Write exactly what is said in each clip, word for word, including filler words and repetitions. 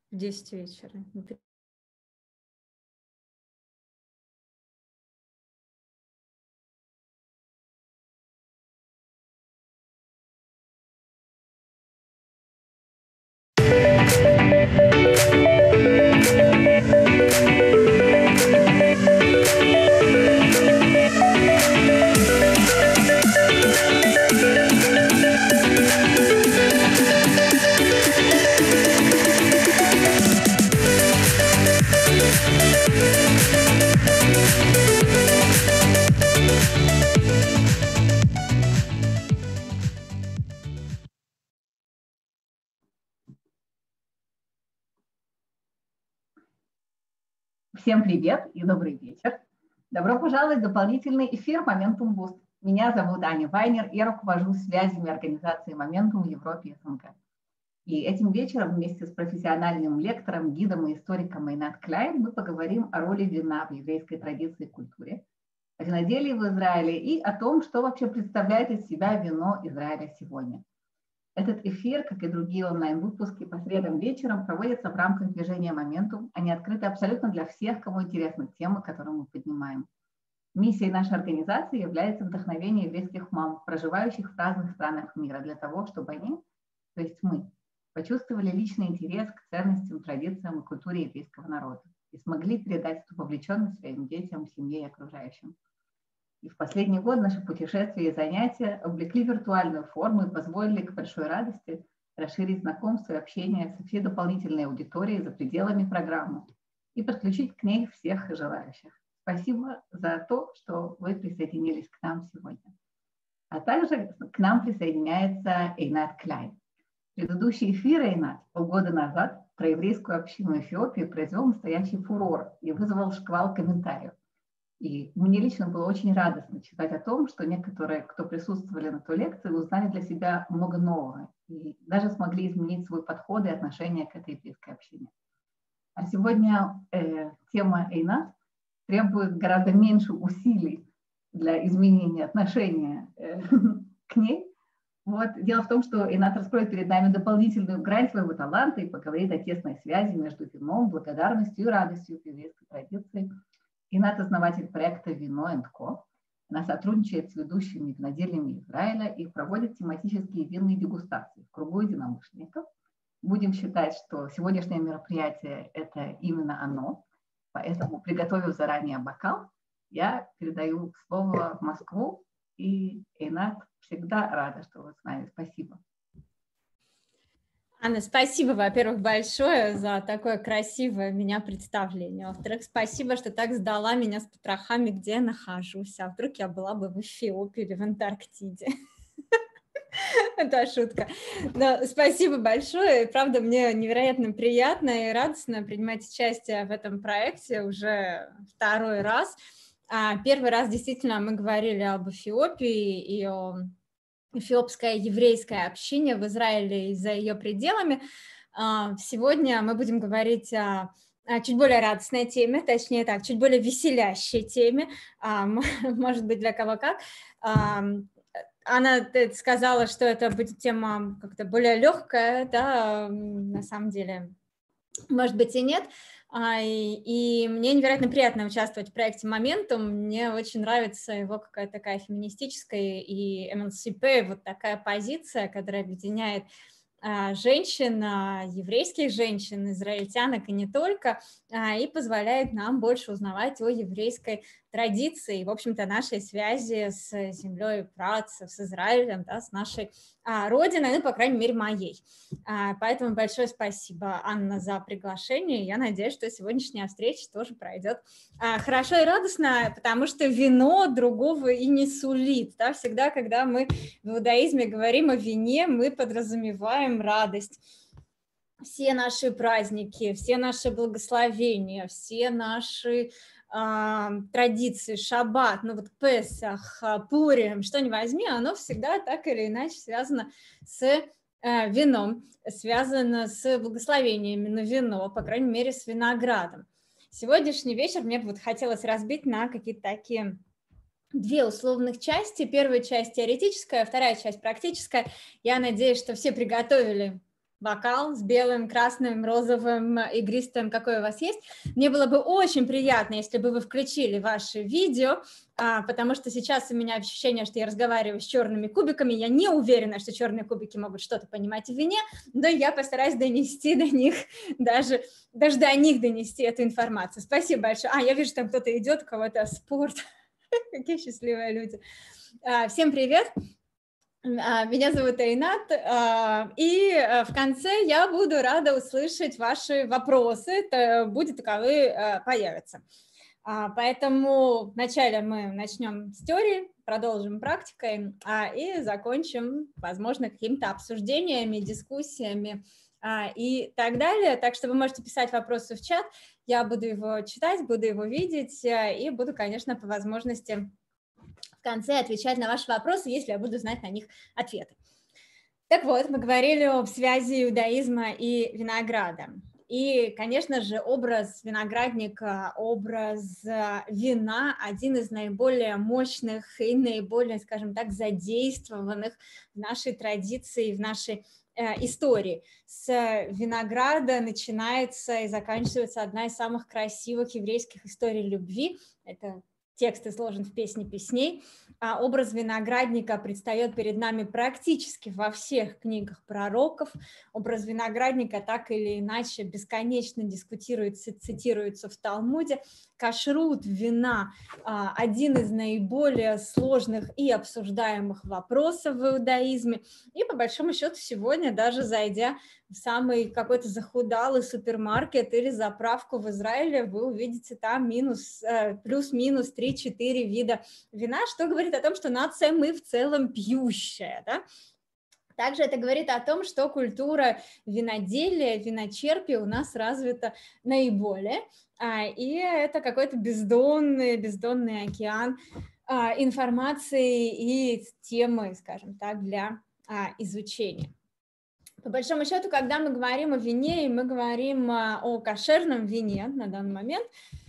в десять вечера. Всем привет и добрый вечер. Добро пожаловать в дополнительный эфир Momentum Boost. Меня зовут Аня Вайнер, я руковожу связями организации Momentum в Европе и СНГ. И этим вечером вместе с профессиональным лектором, гидом и историком Эйнат Кляйн мы поговорим о роли вина в еврейской традиции и культуре, о виноделии в Израиле и о том, что вообще представляет из себя вино Израиля сегодня. Этот эфир, как и другие онлайн-выпуски по средам вечером, проводится в рамках движения Momentum. Они открыты абсолютно для всех, кому интересны темы, которые мы поднимаем. Миссией нашей организации является вдохновение еврейских мам, проживающих в разных странах мира, для того, чтобы они, то есть мы, почувствовали личный интерес к ценностям, традициям и культуре еврейского народа и смогли передать эту вовлеченность своим детям, семье и окружающим. И в последний год наши путешествия и занятия облекли виртуальную форму и позволили к большой радости расширить знакомство и общение со всей дополнительной аудиторией за пределами программы и подключить к ней всех желающих. Спасибо за то, что вы присоединились к нам сегодня. А также к нам присоединяется Эйнат Кляйн. Предыдущий эфир Эйнат полгода назад про еврейскую общину Эфиопии произвел настоящий фурор и вызвал шквал комментариев. И мне лично было очень радостно читать о том, что некоторые, кто присутствовали на той лекции, узнали для себя много нового и даже смогли изменить свой подход и отношение к этой еврейской общине. А сегодня э, тема Эйнат требует гораздо меньше усилий для изменения отношения э, к ней. Вот. Дело в том, что Эйнат раскроет перед нами дополнительную грань своего таланта и поговорит о тесной связи между вином, благодарностью и радостью в еврейской традиции. Эйнат – основатель проекта «Вино энд Ко». Она сотрудничает с ведущими винодельнями Израиля и проводит тематические винные дегустации в кругу единомышленников. Будем считать, что сегодняшнее мероприятие – это именно оно. Поэтому, приготовив заранее бокал, я передаю слово в Москву. И Эйнат, всегда рада, что вы с нами. Спасибо. Анна, спасибо, во-первых, большое за такое красивое меня представление. Во-вторых, спасибо, что так сдала меня с потрохами, где я нахожусь. А вдруг я была бы в Эфиопии или в Антарктиде. Это шутка. Но спасибо большое. Правда, мне невероятно приятно и радостно принимать участие в этом проекте уже второй раз. Первый раз действительно мы говорили об Эфиопии и о эфиопское еврейское общине в Израиле и за ее пределами. Сегодня мы будем говорить о, о чуть более радостной теме, точнее так, чуть более веселящей теме, может быть, для кого как. Она сказала, что это будет тема как-то более легкая, да, на самом деле, может быть, и нет. И, и мне невероятно приятно участвовать в проекте «Моментум». Мне очень нравится его какая-то такая феминистическая и эмансипе, вот такая позиция, которая объединяет женщин, еврейских женщин, израильтянок и не только, и позволяет нам больше узнавать о еврейской традиции, в общем-то, нашей связи с землей працев, с Израилем, да, с нашей а, родиной, ну, по крайней мере, моей. А, поэтому большое спасибо, Анна, за приглашение. Я надеюсь, что сегодняшняя встреча тоже пройдет а, хорошо и радостно, потому что вино другого и не сулит. Да? Всегда, когда мы в иудаизме говорим о вине, мы подразумеваем радость. Все наши праздники, все наши благословения, все наши традиции, шаббат, ну вот Песах, Пурим, что ни возьми, оно всегда так или иначе связано с э, вином, связано с благословениями на вино, по крайней мере, с виноградом. Сегодняшний вечер мне бы вот хотелось разбить на какие-то такие две условных части. Первая часть теоретическая, вторая часть практическая. Я надеюсь, что все приготовили бокал с белым, красным, розовым, игристым, какой у вас есть. Мне было бы очень приятно, если бы вы включили ваше видео, потому что сейчас у меня ощущение, что я разговариваю с черными кубиками. Я не уверена, что черные кубики могут что-то понимать в вине, но я постараюсь донести до них, даже, даже до них донести эту информацию. Спасибо большое. А, я вижу, там кто-то идет, у кого-то спорт. Какие счастливые люди. Всем привет. Меня зовут Эйнат, и в конце я буду рада услышать ваши вопросы, это будет таковые появятся. Поэтому вначале мы начнем с теории, продолжим практикой и закончим, возможно, какими-то обсуждениями, дискуссиями и так далее. Так что вы можете писать вопросы в чат, я буду его читать, буду его видеть и буду, конечно, по возможности в конце отвечать на ваши вопросы, если я буду знать на них ответы. Так вот, мы говорили об связи иудаизма и винограда. И, конечно же, образ виноградника, образ вина – один из наиболее мощных и наиболее, скажем так, задействованных в нашей традиции, в нашей э, истории. С винограда начинается и заканчивается одна из самых красивых еврейских историй любви. Это текст изложен в «Песне песней», а образ виноградника предстает перед нами практически во всех книгах пророков. Образ виноградника так или иначе бесконечно дискутируется, цитируется в Талмуде. Кашрут вина – один из наиболее сложных и обсуждаемых вопросов в иудаизме. И по большому счету сегодня, даже зайдя в самый какой-то захудалый супермаркет или заправку в Израиле, вы увидите там минус, плюс-минус три-четыре вида вина, что говорит о том, что нация мы в целом пьющая, да? Также это говорит о том, что культура виноделия, виночерпия у нас развита наиболее, и это какой-то бездонный, бездонный океан информации и темы, скажем так, для изучения. По большому счету, когда мы говорим о вине, и мы говорим о кошерном вине на данный момент,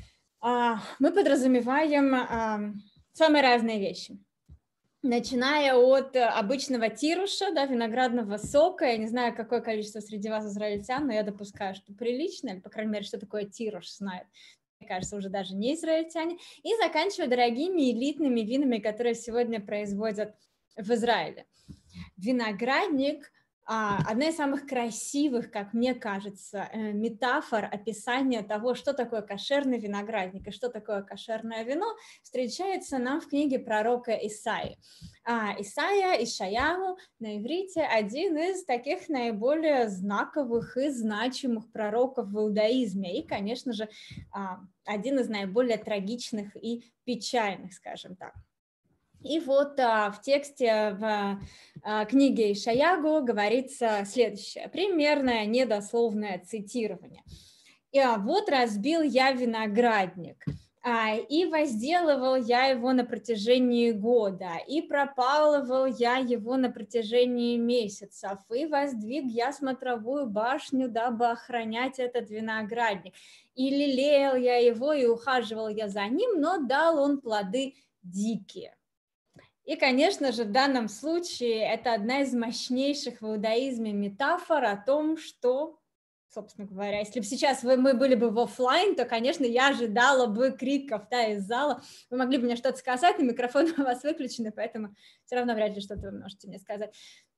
мы подразумеваем самые разные вещи. Начиная от обычного тируша, да, виноградного сока, я не знаю, какое количество среди вас израильтян, но я допускаю, что прилично, или, по крайней мере, что такое тируш знают, мне кажется, уже даже не израильтяне, и заканчивая дорогими элитными винами, которые сегодня производят в Израиле. Виноградник – одна из самых красивых, как мне кажется, метафор описания того, что такое кошерный виноградник и что такое кошерное вино, встречается нам в книге пророка Исаии. Исаия, Ишаяху на иврите один из таких наиболее знаковых и значимых пророков в иудаизме и, конечно же, один из наиболее трагичных и печальных, скажем так. И вот а, в тексте в а, книге Ишаяху говорится следующее, примерное недословное цитирование. «И а, вот разбил я виноградник, а, и возделывал я его на протяжении года, и пропалывал я его на протяжении месяцев, и воздвиг я смотровую башню, дабы охранять этот виноградник, и лелеял я его, и ухаживал я за ним, но дал он плоды дикие». И, конечно же, в данном случае это одна из мощнейших в иудаизме метафор о том, что, собственно говоря, если бы сейчас вы, мы были бы в офлайн, то, конечно, я ожидала бы криков, да, из зала. Вы могли бы мне что-то сказать, но микрофон у вас выключен, поэтому все равно вряд ли что-то вы можете мне сказать.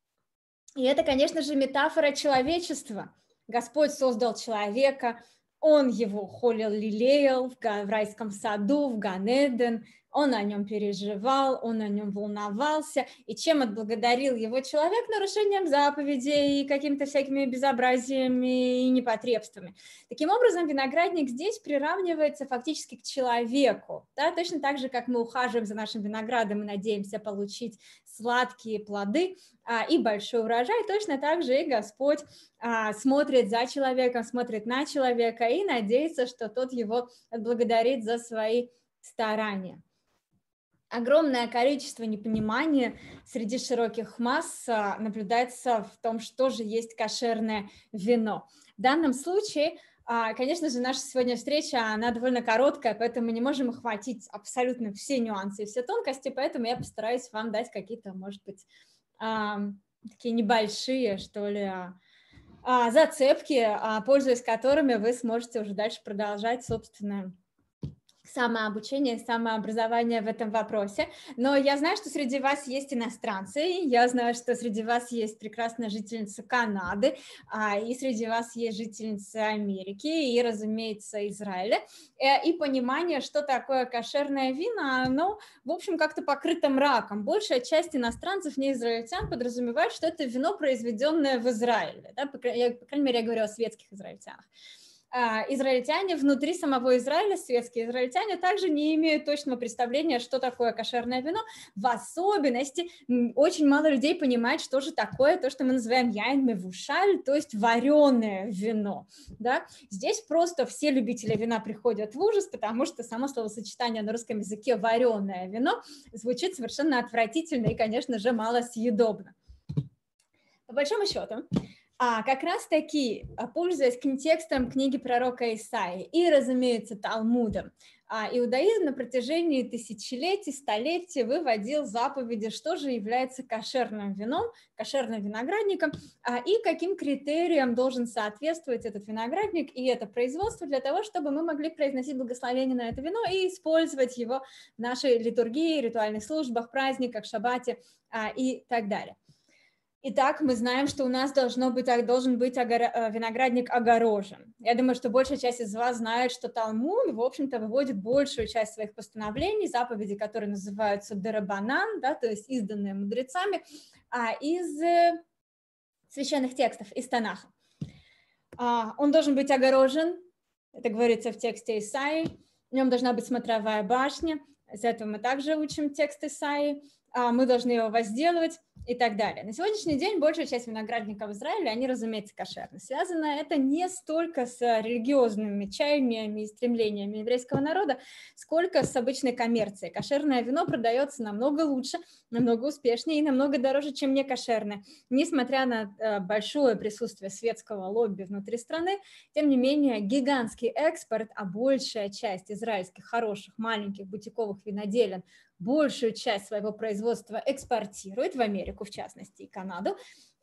И это, конечно же, метафора человечества. Господь создал человека, Он его холил, лелеял в райском саду, в Ганеден, Он о нем переживал, он о нем волновался. И чем отблагодарил его человек? Нарушением заповедей и какими-то всякими безобразиями и непотребствами. Таким образом, виноградник здесь приравнивается фактически к человеку. Да? Точно так же, как мы ухаживаем за нашим виноградом и надеемся получить сладкие плоды а, и большой урожай, точно так же и Господь а, смотрит за человеком, смотрит на человека и надеется, что тот его отблагодарит за свои старания. Огромное количество непонимания среди широких масс наблюдается в том, что же есть кошерное вино. В данном случае, конечно же, наша сегодня встреча, она довольно короткая, поэтому мы не можем охватить абсолютно все нюансы и все тонкости, поэтому я постараюсь вам дать какие-то, может быть, такие небольшие, что ли, зацепки, пользуясь которыми вы сможете уже дальше продолжать собственное самообучение, самообразование в этом вопросе. Но я знаю, что среди вас есть иностранцы, я знаю, что среди вас есть прекрасная жительница Канады, и среди вас есть жительница Америки, и, разумеется, Израиля. И понимание, что такое кошерное вино, оно, в общем, как-то покрыто мраком. Большая часть иностранцев, не израильтян, подразумевает, что это вино, произведенное в Израиле. Да? По крайней мере, я говорю о светских израильтянах. Израильтяне внутри самого Израиля, светские израильтяне, также не имеют точного представления, что такое кошерное вино. В особенности очень мало людей понимает, что же такое то, что мы называем яйн мевушаль, то есть вареное вино. Да? Здесь просто все любители вина приходят в ужас, потому что само словосочетание на русском языке «вареное вино» звучит совершенно отвратительно и, конечно же, малосъедобно. По большому счету, А как раз-таки, пользуясь текстом книги пророка Исаии и, разумеется, Талмудом, иудаизм на протяжении тысячелетий, столетий выводил заповеди, что же является кошерным вином, кошерным виноградником, и каким критериям должен соответствовать этот виноградник и это производство для того, чтобы мы могли произносить благословение на это вино и использовать его в нашей литургии, ритуальных службах, праздниках, шаббате и так далее. Итак, мы знаем, что у нас должно быть, должен быть виноградник огорожен. Я думаю, что большая часть из вас знает, что Талмуд, в общем-то, выводит большую часть своих постановлений, заповедей, которые называются дерабанан, да, то есть изданные мудрецами, из священных текстов, из Танаха. Он должен быть огорожен, это говорится в тексте Исаии, в нем должна быть смотровая башня, из этого мы также учим текст Исаии, мы должны его возделывать и так далее. На сегодняшний день большая часть виноградников в Израиле, они, разумеется, кошерны. Связано это не столько с религиозными чаяниями и стремлениями еврейского народа, сколько с обычной коммерцией. Кошерное вино продается намного лучше, намного успешнее и намного дороже, чем некошерное. Несмотря на большое присутствие светского лобби внутри страны, тем не менее гигантский экспорт, а большая часть израильских хороших маленьких бутиковых виноделин большую часть своего производства экспортирует в Америку, в частности, и Канаду,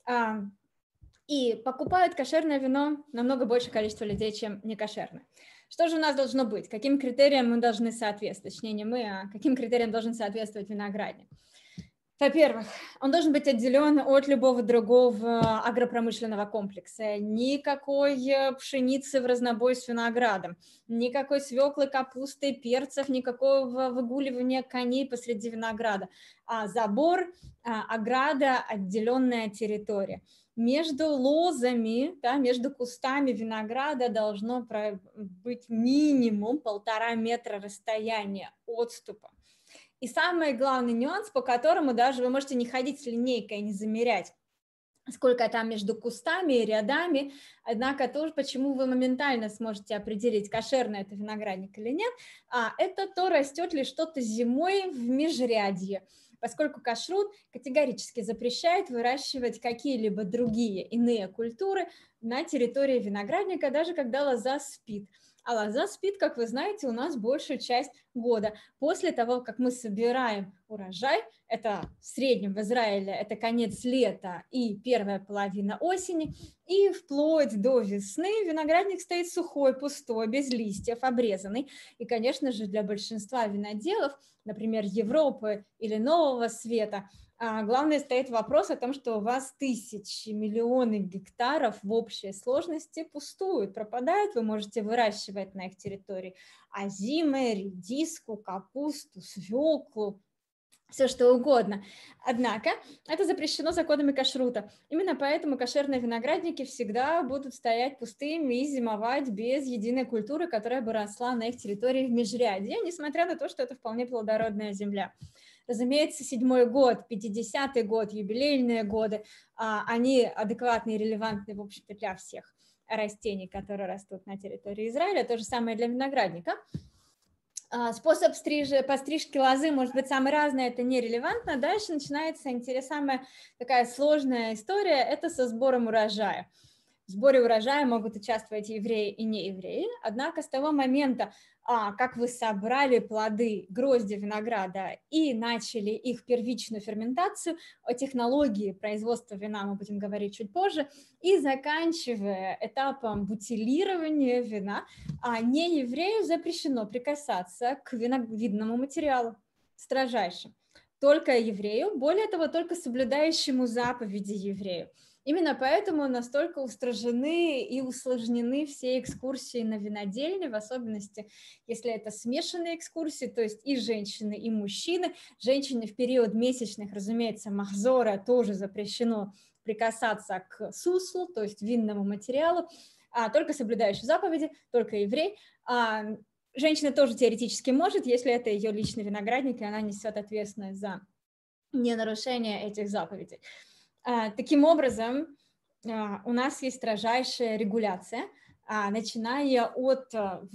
и покупают кошерное вино намного большее количество людей, чем некошерное. Что же у нас должно быть? Каким критериям мы должны соответствовать? Точнее, не мы, а каким критериям должен соответствовать виноградник? Во-первых, он должен быть отделен от любого другого агропромышленного комплекса. Никакой пшеницы в разнобой с виноградом, никакой свеклы, капусты, перцев, никакого выгуливания коней посреди винограда. А забор, ограда, отделенная территория. Между лозами, да, между кустами винограда должно быть минимум полтора метра расстояния отступа. И самый главный нюанс, по которому даже вы можете не ходить с линейкой и не замерять, сколько там между кустами и рядами, однако то, почему вы моментально сможете определить, кошерный это виноградник или нет, а это то, растет ли что-то зимой в межрядье, поскольку кашрут категорически запрещает выращивать какие-либо другие иные культуры на территории виноградника, даже когда лоза спит. А лоза спит, как вы знаете, у нас большую часть года. После того, как мы собираем урожай, это в среднем в Израиле, это конец лета и первая половина осени, и вплоть до весны виноградник стоит сухой, пустой, без листьев, обрезанный. И, конечно же, для большинства виноделов, например, Европы или Нового Света, главное стоит вопрос о том, что у вас тысячи, миллионы гектаров в общей сложности пустуют, пропадают, вы можете выращивать на их территории озимы, редиску, капусту, свеклу, все что угодно. Однако это запрещено законами кашрута. Именно поэтому кошерные виноградники всегда будут стоять пустыми и зимовать без единой культуры, которая бы росла на их территории в межрядье, несмотря на то, что это вполне плодородная земля. Разумеется, седьмой год, пятидесятый год, юбилейные годы, они адекватны и релевантны, в общем-то, для всех растений, которые растут на территории Израиля. То же самое для виноградника. Способ стриж... пострижки лозы может быть самый разный, это нерелевантно. Дальше начинается интересная, самая такая сложная история, это со сбором урожая. В сборе урожая могут участвовать и евреи, и неевреи. Однако с того момента, а, как вы собрали плоды, грозди винограда и начали их первичную ферментацию, о технологии производства вина мы будем говорить чуть позже, и заканчивая этапом бутилирования вина, а нееврею запрещено прикасаться к виновидному материалу строжайше. Только еврею, более того, только соблюдающему заповеди еврею. Именно поэтому настолько устражены и усложнены все экскурсии на винодельне, в особенности, если это смешанные экскурсии, то есть и женщины, и мужчины. Женщины в период месячных, разумеется, махзора тоже запрещено прикасаться к суслу, то есть винному материалу, а только соблюдающий заповеди, только еврей. А женщина тоже теоретически может, если это ее личный виноградник, и она несет ответственность за ненарушение этих заповедей. Таким образом, у нас есть строжайшая регуляция, начиная от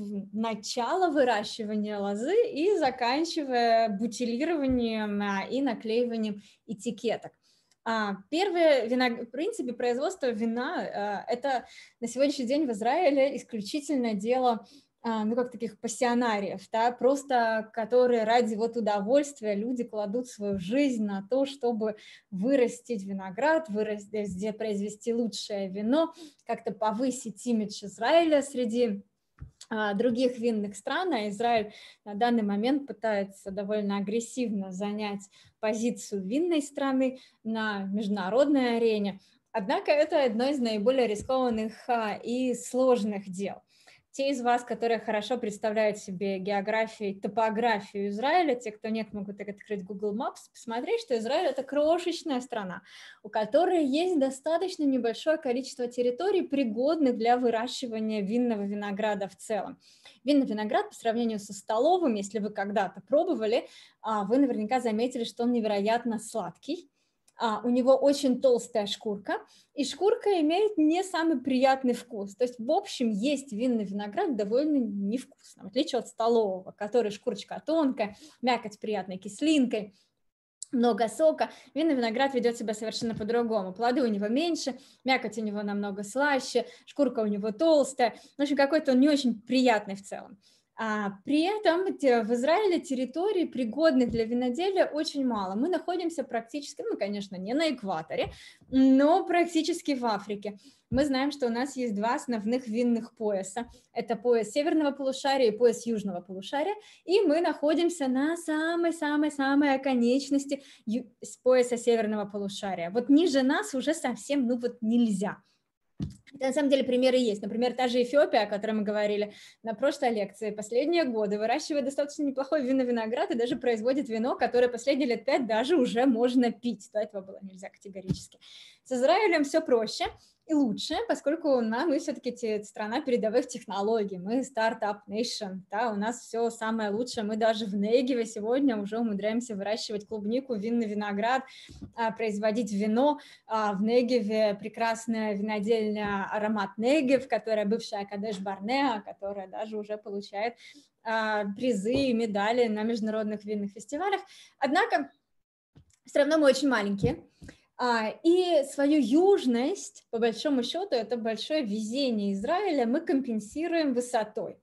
начала выращивания лозы и заканчивая бутилированием и наклеиванием этикеток. Первое, в принципе, производство вина – это на сегодняшний день в Израиле исключительно дело, ну, как таких пассионариев, да, просто которые ради вот удовольствия люди кладут свою жизнь на то, чтобы вырастить виноград, вырастить, произвести лучшее вино, как-то повысить имидж Израиля среди а, других винных стран, а Израиль на данный момент пытается довольно агрессивно занять позицию винной страны на международной арене. Однако это одно из наиболее рискованных а, и сложных дел. Те из вас, которые хорошо представляют себе географию и топографию Израиля, те, кто нет, могут открыть Google Maps, посмотреть, что Израиль – это крошечная страна, у которой есть достаточно небольшое количество территорий, пригодных для выращивания винного винограда в целом. Винный виноград по сравнению со столовым, если вы когда-то пробовали, вы наверняка заметили, что он невероятно сладкий. А, у него очень толстая шкурка, и шкурка имеет не самый приятный вкус. То есть, в общем, есть винный виноград довольно невкусно, в отличие от столового, который шкурочка тонкая, мякоть с приятной кислинкой, много сока. Винный виноград ведет себя совершенно по-другому. Плоды у него меньше, мякоть у него намного слаще, шкурка у него толстая. В общем, какой-то он не очень приятный в целом. А при этом в Израиле территорий, пригодных для виноделия, очень мало. Мы находимся практически, ну, конечно, не на экваторе, но практически в Африке. Мы знаем, что у нас есть два основных винных пояса. Это пояс северного полушария и пояс южного полушария. И мы находимся на самой-самой-самой оконечности с пояса северного полушария. Вот ниже нас уже совсем, ну вот нельзя. На самом деле примеры есть. Например, та же Эфиопия, о которой мы говорили на прошлой лекции, последние годы выращивает достаточно неплохой винный виноград и даже производит вино, которое последние лет пять даже уже можно пить. До этого было нельзя категорически. С Израилем все проще и лучше, поскольку ну, мы все-таки страна передовых технологий, мы стартап nation, да, у нас все самое лучшее, мы даже в Негеве сегодня уже умудряемся выращивать клубнику, винный виноград, производить вино. В Негеве прекрасная винодельня Аромат Негев, которая бывшая Кадеш Барнеа, которая даже уже получает призы и медали на международных винных фестивалях. Однако все равно мы очень маленькие. И свою южность, по большому счету, это большое везение Израиля, мы компенсируем высотой.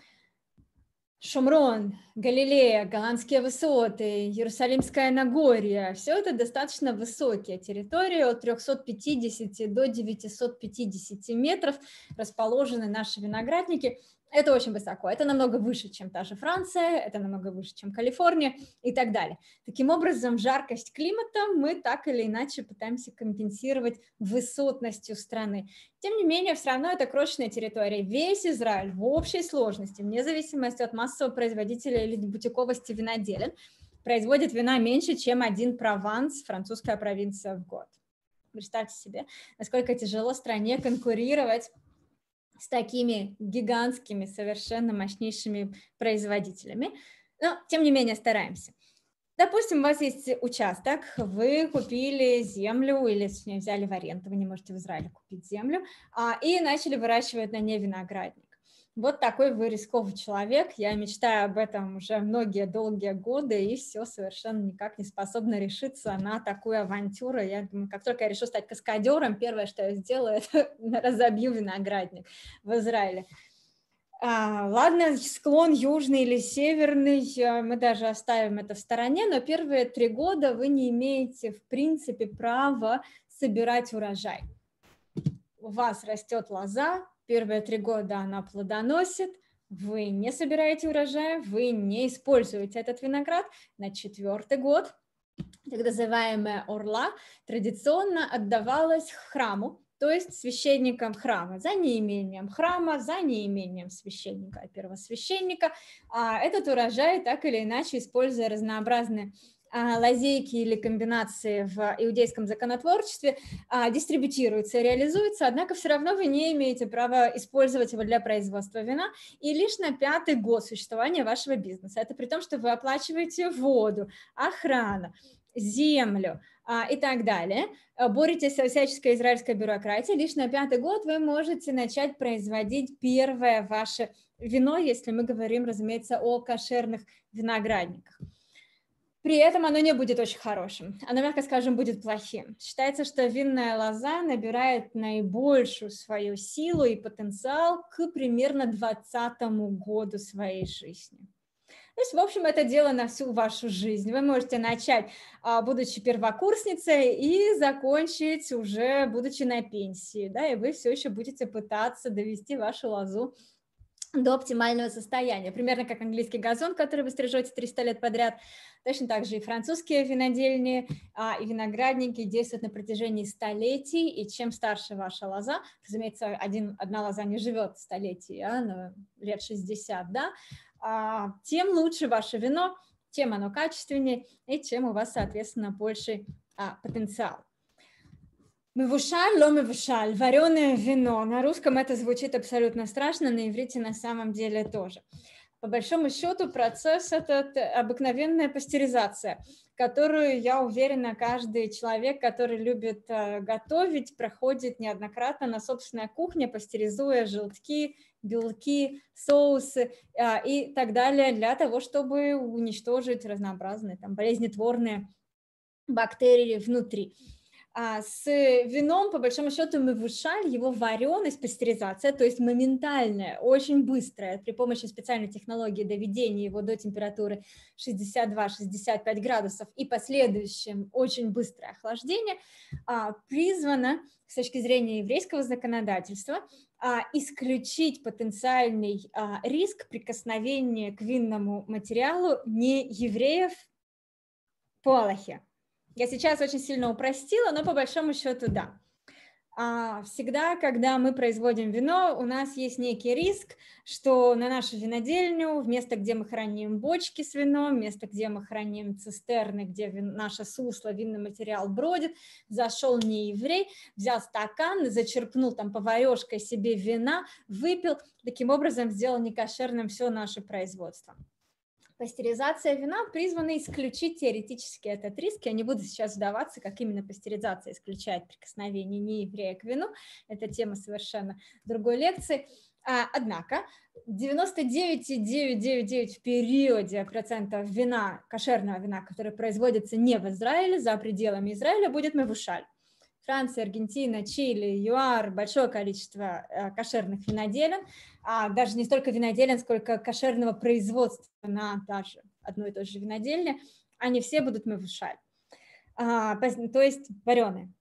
Шумрон, Галилея, Голландские высоты, Иерусалимское Нагорье – все это достаточно высокие территории, от трёхсот пятидесяти до девятисот пятидесяти метров расположены наши виноградники. Это очень высоко, это намного выше, чем та же Франция, это намного выше, чем Калифорния и так далее. Таким образом, жаркость климата мы так или иначе пытаемся компенсировать высотностью страны. Тем не менее, все равно это крошечная территория. Весь Израиль в общей сложности, вне зависимости от массового производителя или бутиковости виноделин, производит вина меньше, чем один Прованс, французская провинция, в год. Представьте себе, насколько тяжело стране конкурировать с такими гигантскими, совершенно мощнейшими производителями. Но, тем не менее, стараемся. Допустим, у вас есть участок, вы купили землю или взяли в аренду, вы не можете в Израиле купить землю, и начали выращивать на ней виноградник. Вот такой вы рисковый человек. Я мечтаю об этом уже многие долгие годы, и все совершенно никак не способна решиться на такую авантюру. Я думаю, как только я решу стать каскадером, первое, что я сделаю, это разобью виноградник в Израиле. А, ладно, склон южный или северный, мы даже оставим это в стороне, но первые три года вы не имеете, в принципе, права собирать урожай. У вас растет лоза, первые три года она плодоносит, вы не собираете урожай, вы не используете этот виноград. На четвертый год, так называемая орла, традиционно отдавалась храму, то есть священникам храма, за неимением храма, за неимением священника, первосвященника. А этот урожай, так или иначе, используя разнообразные лазейки или комбинации в иудейском законотворчестве, дистрибутируется и реализуется, однако все равно вы не имеете права использовать его для производства вина, и лишь на пятый год существования вашего бизнеса. Это при том, что вы оплачиваете воду, охрану, землю а, и так далее, боретесь со всяческой израильской бюрократией, лишь на пятый год вы можете начать производить первое ваше вино, если мы говорим, разумеется, о кошерных виноградниках. При этом оно не будет очень хорошим, оно, мягко скажем, будет плохим. Считается, что винная лоза набирает наибольшую свою силу и потенциал к примерно двадцатому году своей жизни. То есть, в общем, это дело на всю вашу жизнь. Вы можете начать, будучи первокурсницей, и закончить уже, будучи на пенсии, да, и вы все еще будете пытаться довести вашу лозу до оптимального состояния. Примерно как английский газон, который вы стрижете триста лет подряд. Точно так же и французские винодельни а, и виноградники действуют на протяжении столетий, и чем старше ваша лоза, разумеется, один, одна лоза не живет столетий, а, но лет шестьдесят, да, а, тем лучше ваше вино, тем оно качественнее, и тем у вас, соответственно, больший а, потенциал. Мевушаль, ло мевушаль, вареное вино. На русском это звучит абсолютно страшно, на иврите на самом деле тоже. По большому счету процесс этот обыкновенная пастеризация, которую, я уверена, каждый человек, который любит готовить, проходит неоднократно на собственной кухне, пастеризуя желтки, белки, соусы и так далее, для того, чтобы уничтожить разнообразные там, болезнетворные бактерии внутри. А с вином, по большому счету, мевушаль, его вареность, пастеризация, то есть моментальная, очень быстрая, при помощи специальной технологии доведения его до температуры шестьдесят два — шестьдесят пять градусов и последующим очень быстрое охлаждение, призвана, с точки зрения еврейского законодательства, исключить потенциальный риск прикосновения к винному материалу не евреев по Алахе. Я сейчас очень сильно упростила, но по большому счету да. Всегда, когда мы производим вино, у нас есть некий риск, что на нашу винодельню, в место, где мы храним бочки с вином, место, где мы храним цистерны, где вин, наше сусло, винный материал бродит, зашел не еврей, взял стакан, зачерпнул там поварешкой себе вина, выпил, таким образом сделал некошерным все наше производство. Пастеризация вина призвана исключить теоретически этот риск. Я не буду сейчас вдаваться, как именно пастеризация исключает прикосновение нееврея к вину. Это тема совершенно другой лекции. Однако девяносто девять целых девятьсот девяносто девять в периоде процентов вина, кошерного вина, которое производится не в Израиле, за пределами Израиля, будет мевушаль. Франция, Аргентина, Чили, ЮАР, большое количество э, кошерных виноделин, а даже не столько виноделин, сколько кошерного производства на даже одной и той же винодельне, они все будут мевушаль, а, то есть вареные.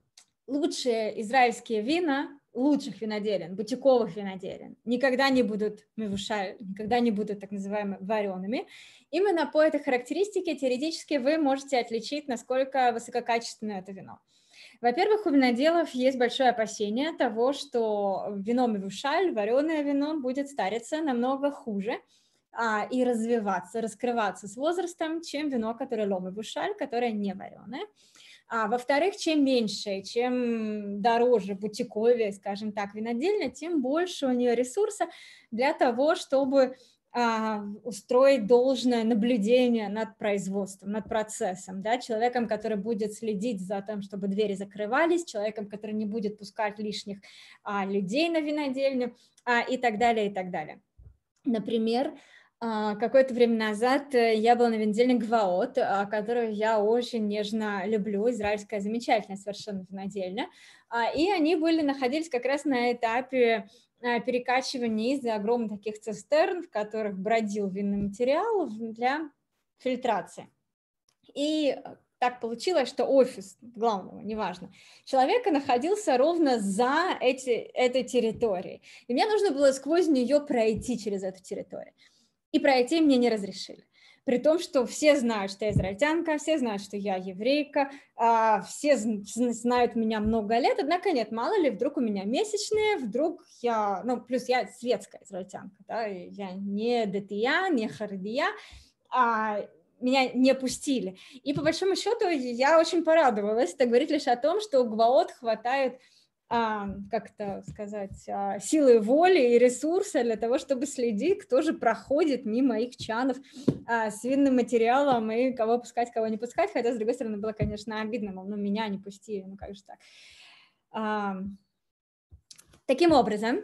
Лучшие израильские вина, лучших виноделин, бутиковых виноделин, никогда не будут мевушаль, никогда не будут так называемыми вареными. Именно по этой характеристике теоретически вы можете отличить, насколько высококачественное это вино. Во-первых, у виноделов есть большое опасение того, что вино мевушаль, вареное вино, будет стариться намного хуже а, и развиваться, раскрываться с возрастом, чем вино, которое ло мевушаль, которое не вареное. А, во-вторых, чем меньше, чем дороже, бутиковее, скажем так, винодельня, тем больше у нее ресурса для того, чтобы устроить должное наблюдение над производством, над процессом, да, человеком, который будет следить за тем, чтобы двери закрывались, человеком, который не будет пускать лишних а, людей на винодельню а, и так далее, и так далее. Например, какое-то время назад я была на винодельне Гваот, которую я очень нежно люблю, израильская замечательная совершенно винодельня, и они были, находились как раз на этапе перекачивания из огромных таких цистерн, в которых бродил винный материал для фильтрации. И так получилось, что офис главного, неважно, человека находился ровно за эти, этой территорией. И мне нужно было сквозь нее пройти через эту территорию. И пройти мне не разрешили. При том, что все знают, что я израильтянка, все знают, что я еврейка, все знают меня много лет, однако нет, мало ли, вдруг у меня месячные, вдруг я, ну, плюс я светская израильтянка, да, я не датия, не харидия, а меня не пустили. И по большому счету я очень порадовалась. Это говорит лишь о том, что у Гваот хватает, как это сказать, силы воли и ресурса для того, чтобы следить, кто же проходит мимо их чанов с винным материалом и кого пускать, кого не пускать. Хотя, с другой стороны, было, конечно, обидно, мол, ну, меня не пустили, ну как же так. Таким образом,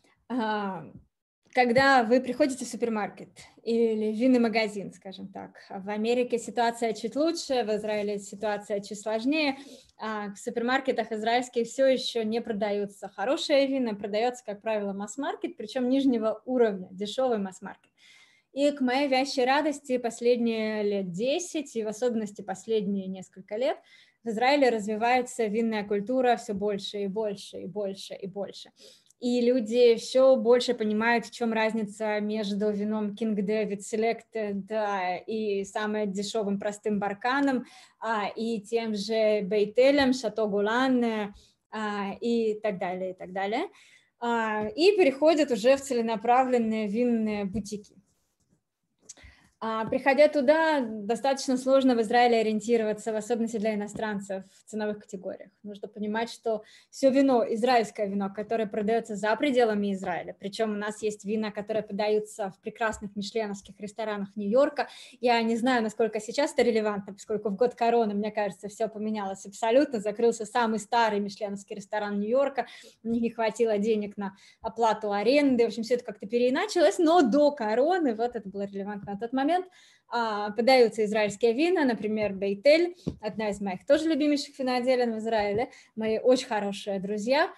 когда вы приходите в супермаркет или винный магазин, скажем так, в Америке ситуация чуть лучше, в Израиле ситуация чуть сложнее, в супермаркетах израильских все еще не продаются хорошие вина, продается, как правило, масс-маркет, причем нижнего уровня, дешевый масс-маркет. И к моей вящей радости последние лет десять, и в особенности последние несколько лет, в Израиле развивается винная культура все больше и больше и больше и больше. И люди все больше понимают, в чем разница между вином King David Selected да, и самым дешевым простым барканом, а, и тем же Бейтелем, Шато Гулан а, и так далее, и так далее. А, и переходят уже в целенаправленные винные бутики. А, приходя туда, достаточно сложно в Израиле ориентироваться, в особенности для иностранцев, в ценовых категориях. Нужно понимать, что все вино, израильское вино, которое продается за пределами Израиля, причем у нас есть вина, которые подаются в прекрасных мишленовских ресторанах Нью-Йорка. Я не знаю, насколько сейчас это релевантно, поскольку в год короны, мне кажется, все поменялось абсолютно. Закрылся самый старый мишленовский ресторан Нью-Йорка, у них не хватило денег на оплату аренды, в общем, все это как-то переиначилось, но до короны, вот это было релевантно на тот момент, подаются израильские вина, например, Бейтель, одна из моих тоже любимейших виноделин в Израиле, мои очень хорошие друзья.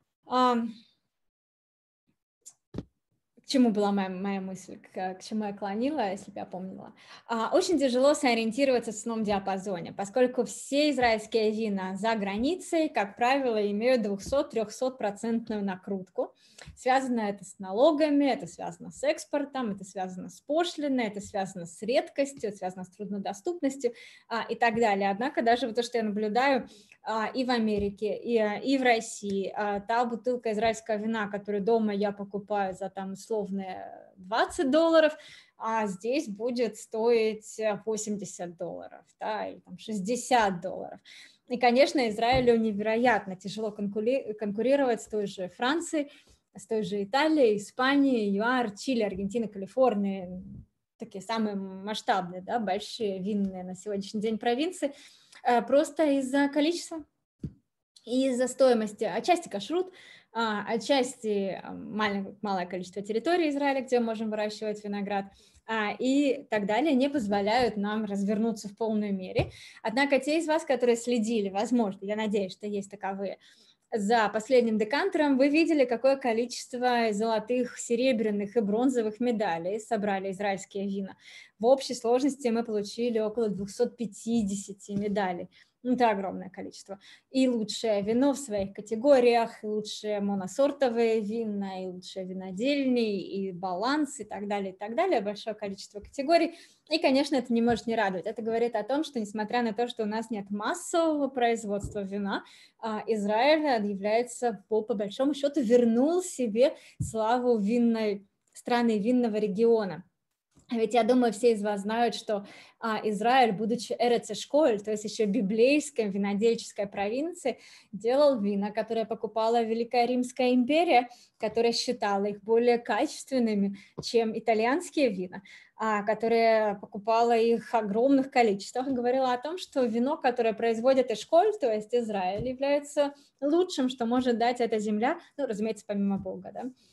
К чему была моя, моя мысль, к, к чему я клонила, если бы я помнила. А, очень тяжело сориентироваться в ценовом диапазоне, поскольку все израильские вина за границей, как правило, имеют двухсот-трехсот процентную накрутку. Связано это с налогами, это связано с экспортом, это связано с пошлиной, это связано с редкостью, это связано с труднодоступностью а, и так далее. Однако даже вот то, что я наблюдаю а, и в Америке, и, и в России, а, та бутылка израильского вина, которую дома я покупаю за там условные двадцать долларов, а здесь будет стоить восемьдесят долларов, да, или там шестьдесят долларов. И, конечно, Израилю невероятно тяжело конкури- конкурировать с той же Францией, с той же Италией, Испанией, ЮАР, Чили, Аргентина, Калифорния, такие самые масштабные, да, большие винные на сегодняшний день провинции, просто из-за количества и из-за стоимости, отчасти кашрут, отчасти малое, малое количество территорий Израиля, где мы можем выращивать виноград, и так далее, не позволяют нам развернуться в полной мере. Однако те из вас, которые следили, возможно, я надеюсь, что есть таковые, за последним декантером, вы видели, какое количество золотых, серебряных и бронзовых медалей собрали израильские вина. В общей сложности мы получили около двухсот пятидесяти медалей. Это огромное количество. И лучшее вино в своих категориях, и лучшие моносортовые вина, и лучшие винодельни, и баланс, и так далее, и так далее. Большое количество категорий. И, конечно, это не может не радовать. Это говорит о том, что, несмотря на то, что у нас нет массового производства вина, Израиль является, по, по большому счету, вернул себе славу винной страны, винного региона. Ведь я думаю, все из вас знают, что а, Израиль, будучи Эрец-Эшколь, то есть еще библейской винодельческой провинцией, делал вина, которые покупала Великая Римская империя, которая считала их более качественными, чем итальянские вина, а, которая покупала их в огромных количествах, и говорила о том, что вино, которое производит Эшколь, то есть Израиль, является лучшим, что может дать эта земля, ну, разумеется, помимо Бога,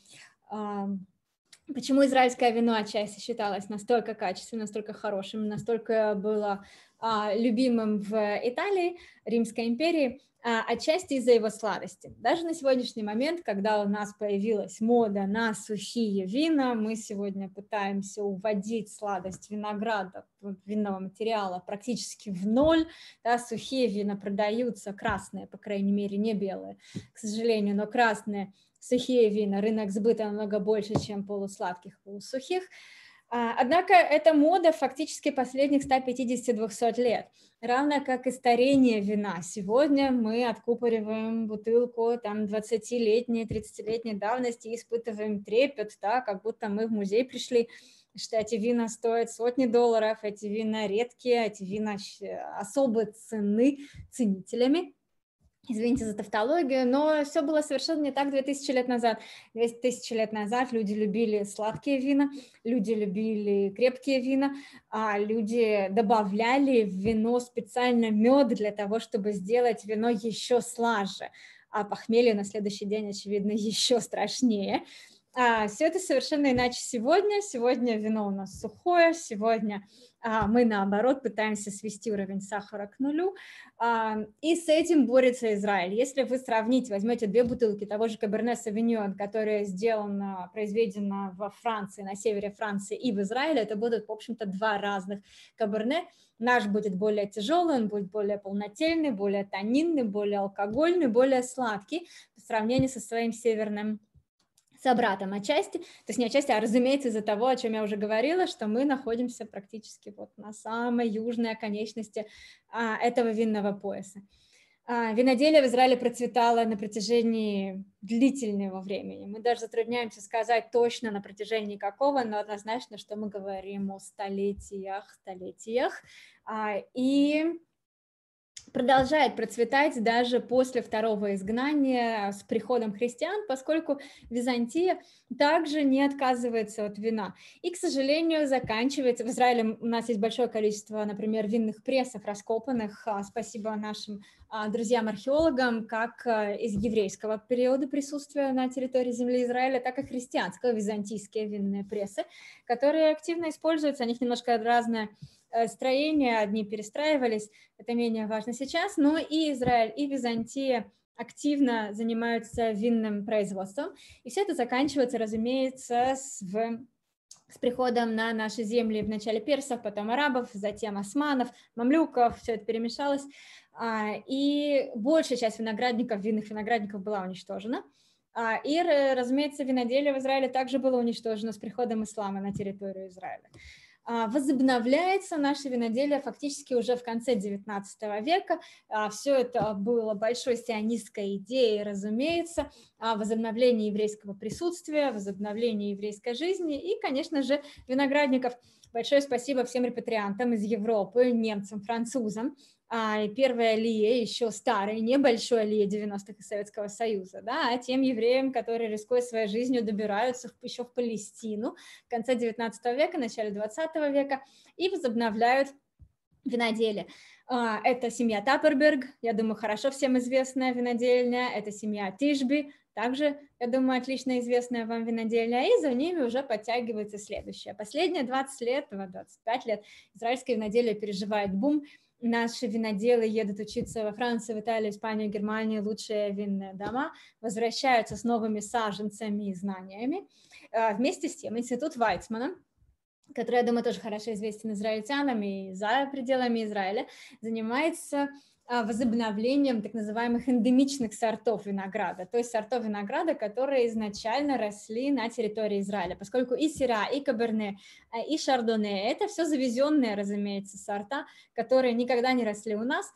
да. Почему израильское вино отчасти считалось настолько качественным, настолько хорошим, настолько было а, любимым в Италии, Римской империи, а, отчасти из-за его сладости. Даже на сегодняшний момент, когда у нас появилась мода на сухие вина, мы сегодня пытаемся уводить сладость винограда, винного материала практически в ноль. Да, сухие вина продаются, красные, по крайней мере, не белые, к сожалению, но красные. Сухие вина, рынок сбыта намного больше, чем полусладких, полусухих. Однако эта мода фактически последних ста пятидесяти — двухсот лет, равно как и старение вина. Сегодня мы откупориваем бутылку там двадцатилетней, тридцатилетней давности и испытываем трепет, да, как будто мы в музей пришли, что эти вина стоят сотни долларов, эти вина редкие, эти вина особо ценны ценителями. Извините за тавтологию, но все было совершенно не так две тысячи лет назад. Две тысячи лет назад люди любили сладкие вина, люди любили крепкие вина, а люди добавляли в вино специально мед для того, чтобы сделать вино еще слаже, а похмелье на следующий день, очевидно, еще страшнее. А, все это совершенно иначе сегодня. Сегодня вино у нас сухое, сегодня а, мы, наоборот, пытаемся свести уровень сахара к нулю, а, и с этим борется Израиль. Если вы сравните, возьмете две бутылки того же Каберне Савиньон, которое сделано, произведено во Франции, на севере Франции и в Израиле, это будут, в общем-то, два разных Каберне. Наш будет более тяжелый, он будет более полнотельный, более тонинный, более алкогольный, более сладкий по сравнению со своим северным собратом отчасти, то есть не отчасти, а разумеется из-за того, о чем я уже говорила, что мы находимся практически вот на самой южной оконечности а, этого винного пояса. А, виноделие в Израиле процветало на протяжении длительного времени. Мы даже затрудняемся сказать точно на протяжении какого, но однозначно, что мы говорим о столетиях, столетиях. А, и продолжает процветать даже после второго изгнания с приходом христиан, поскольку Византия также не отказывается от вина. И, к сожалению, заканчивается. В Израиле у нас есть большое количество, например, винных прессов раскопанных, спасибо нашим друзьям-археологам, как из еврейского периода присутствия на территории земли Израиля, так и христианского, византийские винные прессы, которые активно используются, у них немножко разное строения, одни перестраивались, это менее важно сейчас, но и Израиль, и Византия активно занимаются винным производством, и все это заканчивается, разумеется, с, в, с приходом на наши земли в начале персов, потом арабов, затем османов, мамлюков, все это перемешалось, и большая часть виноградников, винных виноградников была уничтожена. И, разумеется, виноделие в Израиле также было уничтожено с приходом ислама на территорию Израиля. Возобновляется наше виноделие фактически уже в конце девятнадцатого века. Все это было большой сионистской идеей, разумеется, возобновление еврейского присутствия, возобновление еврейской жизни и, конечно же, виноградников. Большое спасибо всем репатриантам из Европы, немцам, французам. Первая алия, еще старая, небольшой алия девяностых из Советского Союза, да, а тем евреям, которые, рискуя своей жизнью, добираются еще в Палестину в конце девятнадцатого века, начале двадцатого века и возобновляют виноделие. Это семья Тапперберг, я думаю, хорошо всем известная винодельня, это семья Тишби, также, я думаю, отлично известная вам винодельня, и за ними уже подтягивается следующее. Последние двадцать лет, двадцать пять лет израильское виноделие переживает бум. Наши виноделы едут учиться во Францию, в Италию, Испанию, Германию, лучшие винные дома, возвращаются с новыми саженцами и знаниями. Вместе с тем Институт Вайцмана, который, я думаю, тоже хорошо известен израильтянам и за пределами Израиля, занимается возобновлением так называемых эндемичных сортов винограда, то есть сортов винограда, которые изначально росли на территории Израиля, поскольку и Сира, и Каберне, и Шардоне – это все завезенные, разумеется, сорта, которые никогда не росли у нас,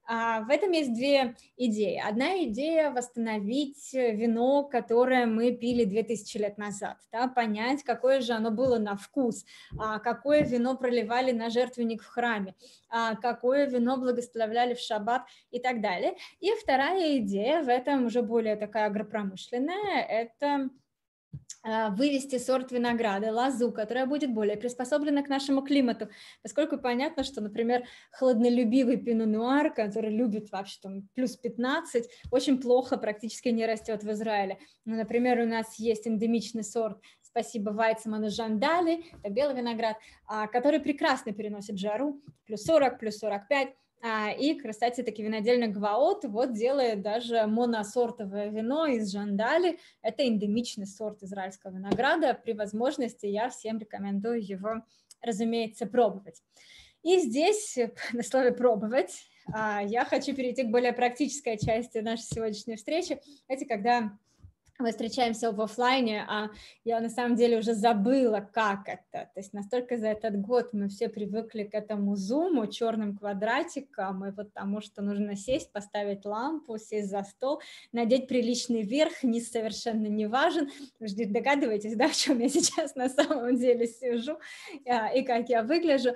А, в этом есть две идеи. Одна идея — восстановить вино, которое мы пили две тысячи лет назад, да, понять, какое же оно было на вкус, а, какое вино проливали на жертвенник в храме, а, какое вино благословляли в шаббат и так далее. И вторая идея, в этом уже более такая агропромышленная, это вывести сорт винограда, лозу, которая будет более приспособлена к нашему климату, поскольку понятно, что, например, хладнолюбивый пино-нуар, который любит вообще там плюс пятнадцать, очень плохо практически не растет в Израиле. Ну, например, у нас есть эндемичный сорт, спасибо Вайцману, Жандали, это белый виноград, который прекрасно переносит жару, плюс сорок, плюс сорок пять. И, кстати, таки винодельня Гваот вот делает даже моносортовое вино из Жандали. Это эндемичный сорт израильского винограда. При возможности я всем рекомендую его, разумеется, пробовать. И здесь, на слове «пробовать», я хочу перейти к более практической части нашей сегодняшней встречи. Это когда мы встречаемся в офлайне, а я на самом деле уже забыла, как это. То есть настолько за этот год мы все привыкли к этому зуму, черным квадратикам, и вот тому, что нужно сесть, поставить лампу, сесть за стол, надеть приличный верх, низ совершенно не важен. Вы же догадываетесь, да, в чем я сейчас на самом деле сижу и как я выгляжу.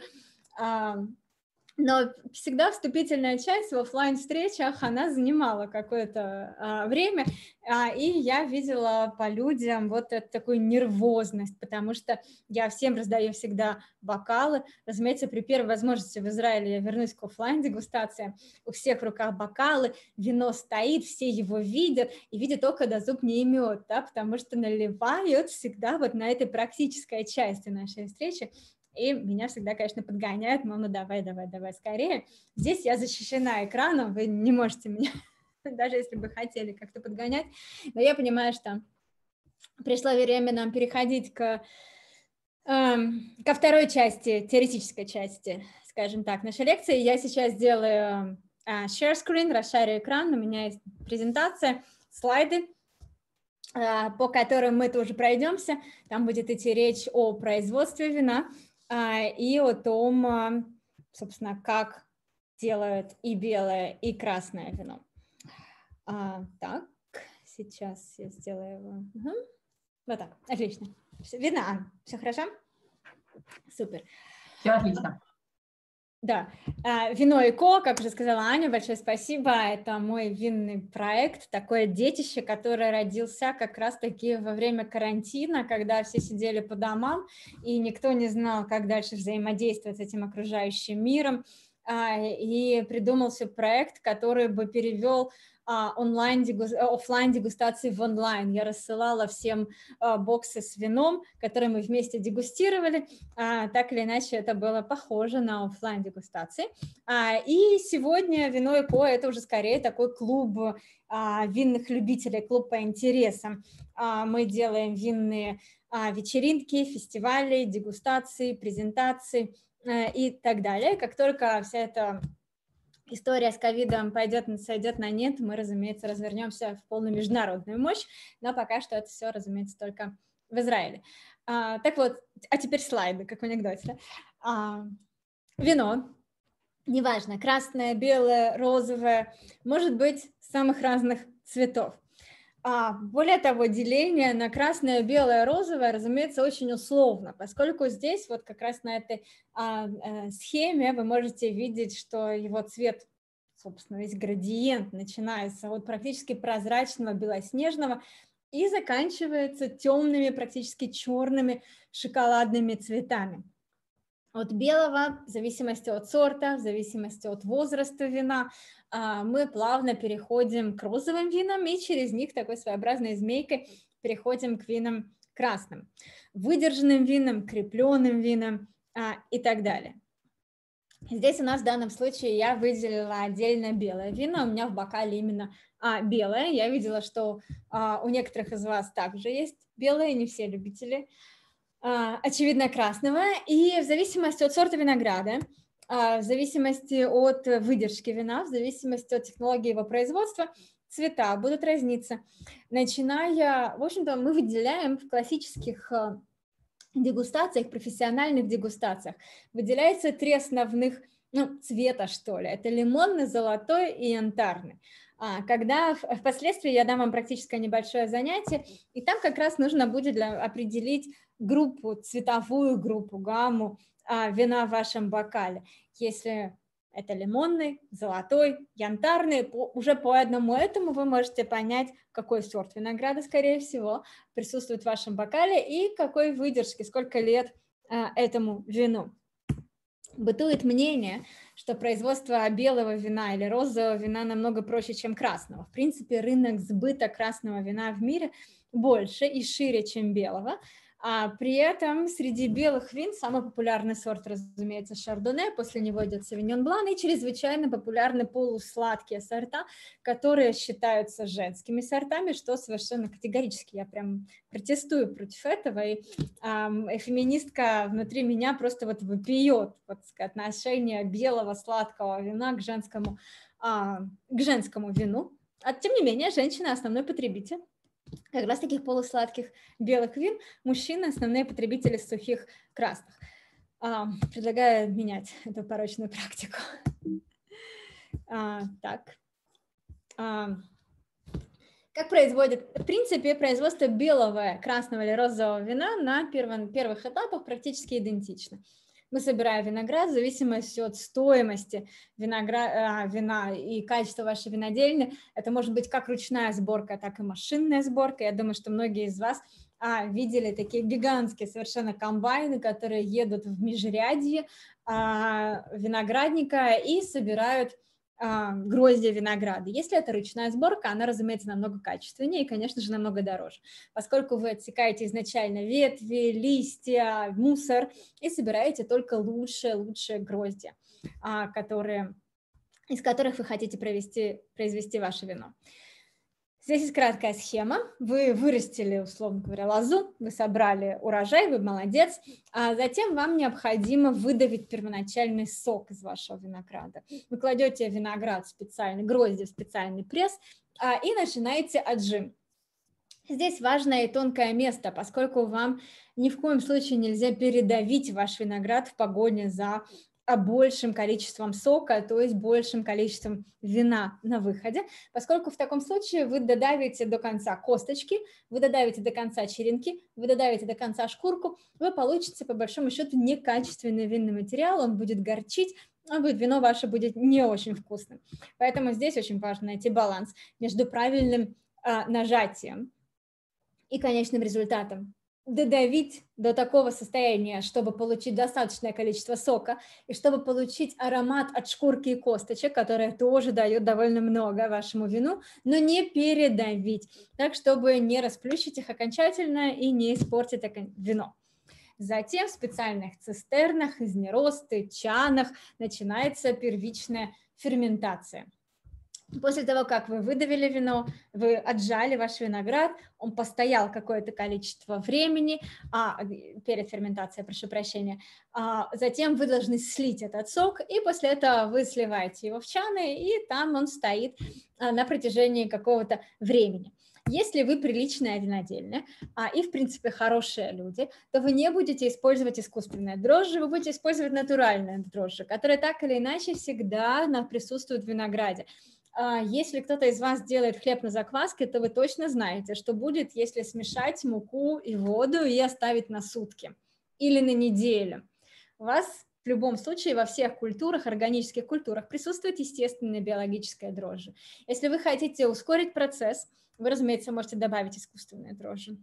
Но всегда вступительная часть в офлайн-встречах, она занимала какое-то а, время, а, и я видела по людям вот эту такую нервозность, потому что я всем раздаю всегда бокалы. Разумеется, при первой возможности в Израиле я вернусь к офлайн-дегустации. У всех в руках бокалы, вино стоит, все его видят, и видят только, когда зуб не имет, да, потому что наливают всегда вот на этой практической части нашей встречи. И меня всегда, конечно, подгоняют, мол, ну давай, давай, давай скорее. Здесь я защищена экраном, вы не можете меня, даже если бы хотели как-то подгонять. Но я понимаю, что пришло время нам переходить к, э, ко второй части, теоретической части, скажем так, нашей лекции. Я сейчас делаю э, share screen, расшарю экран, у меня есть презентация, слайды, э, по которым мы тоже пройдемся. Там будет идти речь о производстве вина и о том, собственно, как делают и белое, и красное вино. А, так, сейчас я сделаю его. Угу. Вот так, отлично. Все, видно? Все хорошо? Супер. Все отлично. Да, Вино и Ко, как уже сказала Аня, большое спасибо. Это мой винный проект, такое детище, которое родился как раз-таки во время карантина, когда все сидели по домам, и никто не знал, как дальше взаимодействовать с этим окружающим миром. И придумался проект, который бы перевел онлайн, офлайн дегустации в онлайн. Я рассылала всем боксы с вином, которые мы вместе дегустировали. Так или иначе, это было похоже на офлайн дегустации. И сегодня Вино и Ко — это уже скорее такой клуб винных любителей, клуб по интересам. Мы делаем винные вечеринки, фестивали, дегустации, презентации и так далее. Как только вся эта история с ковидом пойдет, сойдет на нет, мы, разумеется, развернемся в полную международную мощь, но пока что это все, разумеется, только в Израиле. А, так вот, а теперь слайды, как в анекдоте. Да? А, вино, неважно, красное, белое, розовое, может быть самых разных цветов. А, более того, деление на красное, белое, розовое, разумеется, очень условно, поскольку здесь вот как раз на этой а, а, схеме вы можете видеть, что его цвет, собственно, весь градиент начинается от практически прозрачного белоснежного и заканчивается темными, практически черными шоколадными цветами. От белого, в зависимости от сорта, в зависимости от возраста вина, мы плавно переходим к розовым винам и через них такой своеобразной змейкой переходим к винам красным, выдержанным винам, крепленным винам и так далее. Здесь у нас в данном случае я выделила отдельно белое вино, у меня в бокале именно белое. Я видела, что у некоторых из вас также есть белое, не все любители, очевидно, красного, и в зависимости от сорта винограда, в зависимости от выдержки вина, в зависимости от технологии его производства, цвета будут разниться. Начиная, в общем-то, мы выделяем в классических дегустациях, профессиональных дегустациях, выделяется три основных ну, цвета, что ли. Это лимонный, золотой и янтарный. А, когда впоследствии я дам вам практическое небольшое занятие, и там как раз нужно будет для, определить группу, цветовую группу, гамму а, вина в вашем бокале. Если это лимонный, золотой, янтарный, по, уже по одному этому вы можете понять, какой сорт винограда, скорее всего, присутствует в вашем бокале и какой выдержки, сколько лет а, этому вину. Бытует мнение, что производство белого вина или розового вина намного проще, чем красного. В принципе, рынок сбыта красного вина в мире больше и шире, чем белого. А при этом среди белых вин самый популярный сорт, разумеется, шардоне, после него идет савиньон блан и чрезвычайно популярны полусладкие сорта, которые считаются женскими сортами, что совершенно категорически я прям протестую против этого, и, эм, и феминистка внутри меня просто вот вопиет вот, отношение белого сладкого вина к женскому, э, к женскому вину. А тем не менее, женщина основной потребитель как раз таких полусладких белых вин, мужчины основные потребители сухих красных. А, предлагаю менять эту порочную практику. А, так. А, как производят, в принципе, производство белого, красного или розового вина на первом, первых этапах практически идентично. Мы собираем виноград в зависимости от стоимости винограда, вина и качества вашей винодельни. Это может быть как ручная сборка, так и машинная сборка. Я думаю, что многие из вас а, видели такие гигантские совершенно комбайны, которые едут в межрядье а, виноградника и собирают а, гроздья винограда. Если это ручная сборка, она, разумеется, намного качественнее и, конечно же, намного дороже, поскольку вы отсекаете изначально ветви, листья, мусор и собираете только лучшие, лучшие гроздья, а, которые, из которых вы хотите провести, произвести ваше вино. Здесь есть краткая схема. Вы вырастили, условно говоря, лозу, вы собрали урожай, вы молодец, а затем вам необходимо выдавить первоначальный сок из вашего винограда. Вы кладете виноград в специальный, грозди в специальный пресс а, и начинаете отжим. Здесь важное и тонкое место, поскольку вам ни в коем случае нельзя передавить ваш виноград в погоне за большим количеством сока, то есть большим количеством вина на выходе, поскольку в таком случае вы додавите до конца косточки, вы додавите до конца черенки, вы додавите до конца шкурку, вы получите по большому счету некачественный винный материал, он будет горчить, а будет, вино ваше будет не очень вкусным. Поэтому здесь очень важно найти баланс между правильным а, нажатием и конечным результатом. Додавить до такого состояния, чтобы получить достаточное количество сока и чтобы получить аромат от шкурки и косточек, которая тоже дает довольно много вашему вину, но не передавить, так, чтобы не расплющить их окончательно и не испортить вино. Затем в специальных цистернах, из неросты, чанах начинается первичная ферментация. После того, как вы выдавили вино, вы отжали ваш виноград, он постоял какое-то количество времени, а, перед ферментацией, прошу прощения, а, затем вы должны слить этот сок, и после этого вы сливаете его в чаны, и там он стоит а, на протяжении какого-то времени. Если вы приличная винодельня а, и, в принципе, хорошие люди, то вы не будете использовать искусственные дрожжи, вы будете использовать натуральные дрожжи, которые так или иначе всегда присутствуют в винограде. Если кто-то из вас делает хлеб на закваске, то вы точно знаете, что будет, если смешать муку и воду и оставить на сутки или на неделю. У вас в любом случае во всех культурах, органических культурах присутствует естественная биологическая дрожжи. Если вы хотите ускорить процесс, вы, разумеется, можете добавить искусственные дрожжи.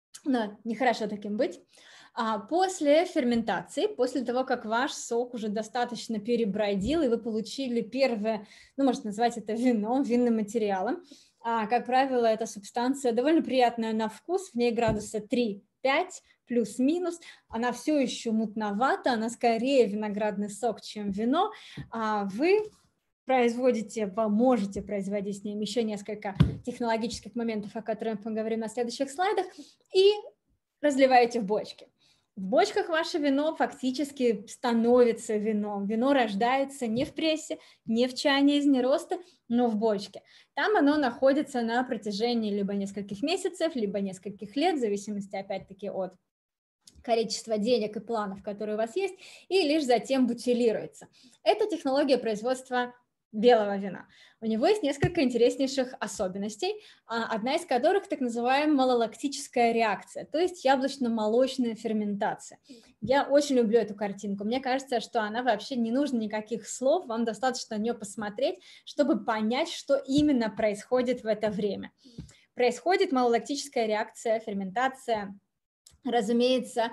Но нехорошо таким быть. А после ферментации, после того, как ваш сок уже достаточно перебродил, и вы получили первое, ну, можно назвать это вино, винным материалом, а, как правило, эта субстанция довольно приятная на вкус, в ней градуса три-пять, плюс-минус, она все еще мутновата, она скорее виноградный сок, чем вино, а вы производите, вы можете производить с ним еще несколько технологических моментов, о которых мы поговорим на следующих слайдах, и разливаете в бочки. В бочках ваше вино фактически становится вином. Вино рождается не в прессе, не в чане из нероста, но в бочке. Там оно находится на протяжении либо нескольких месяцев, либо нескольких лет, в зависимости, опять-таки, от количество денег и планов, которые у вас есть, и лишь затем бутилируется. Это технология производства белого вина. У него есть несколько интереснейших особенностей, одна из которых так называемая малолактическая реакция, то есть яблочно-молочная ферментация. Я очень люблю эту картинку. Мне кажется, что она вообще не нужно никаких слов, вам достаточно на нее посмотреть, чтобы понять, что именно происходит в это время. Происходит малолактическая реакция, ферментация, разумеется,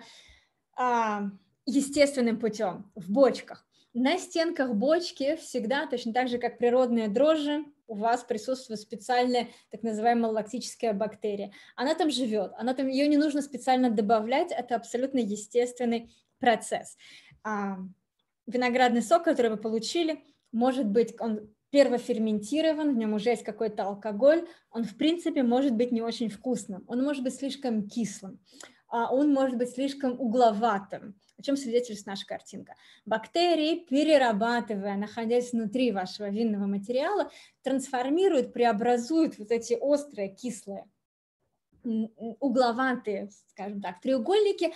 естественным путем, в бочках. На стенках бочки всегда, точно так же, как природные дрожжи, у вас присутствует специальная так называемая лактическая бактерия. Она там живет, она там, ее не нужно специально добавлять, это абсолютно естественный процесс. Виноградный сок, который вы получили, может быть, он первоферментирован, в нем уже есть какой-то алкоголь, он в принципе может быть не очень вкусным, он может быть слишком кислым, он может быть слишком угловатым, о чем свидетельствует наша картинка. Бактерии, перерабатывая, находясь внутри вашего винного материала, трансформируют, преобразуют вот эти острые, кислые, угловатые, скажем так, треугольники,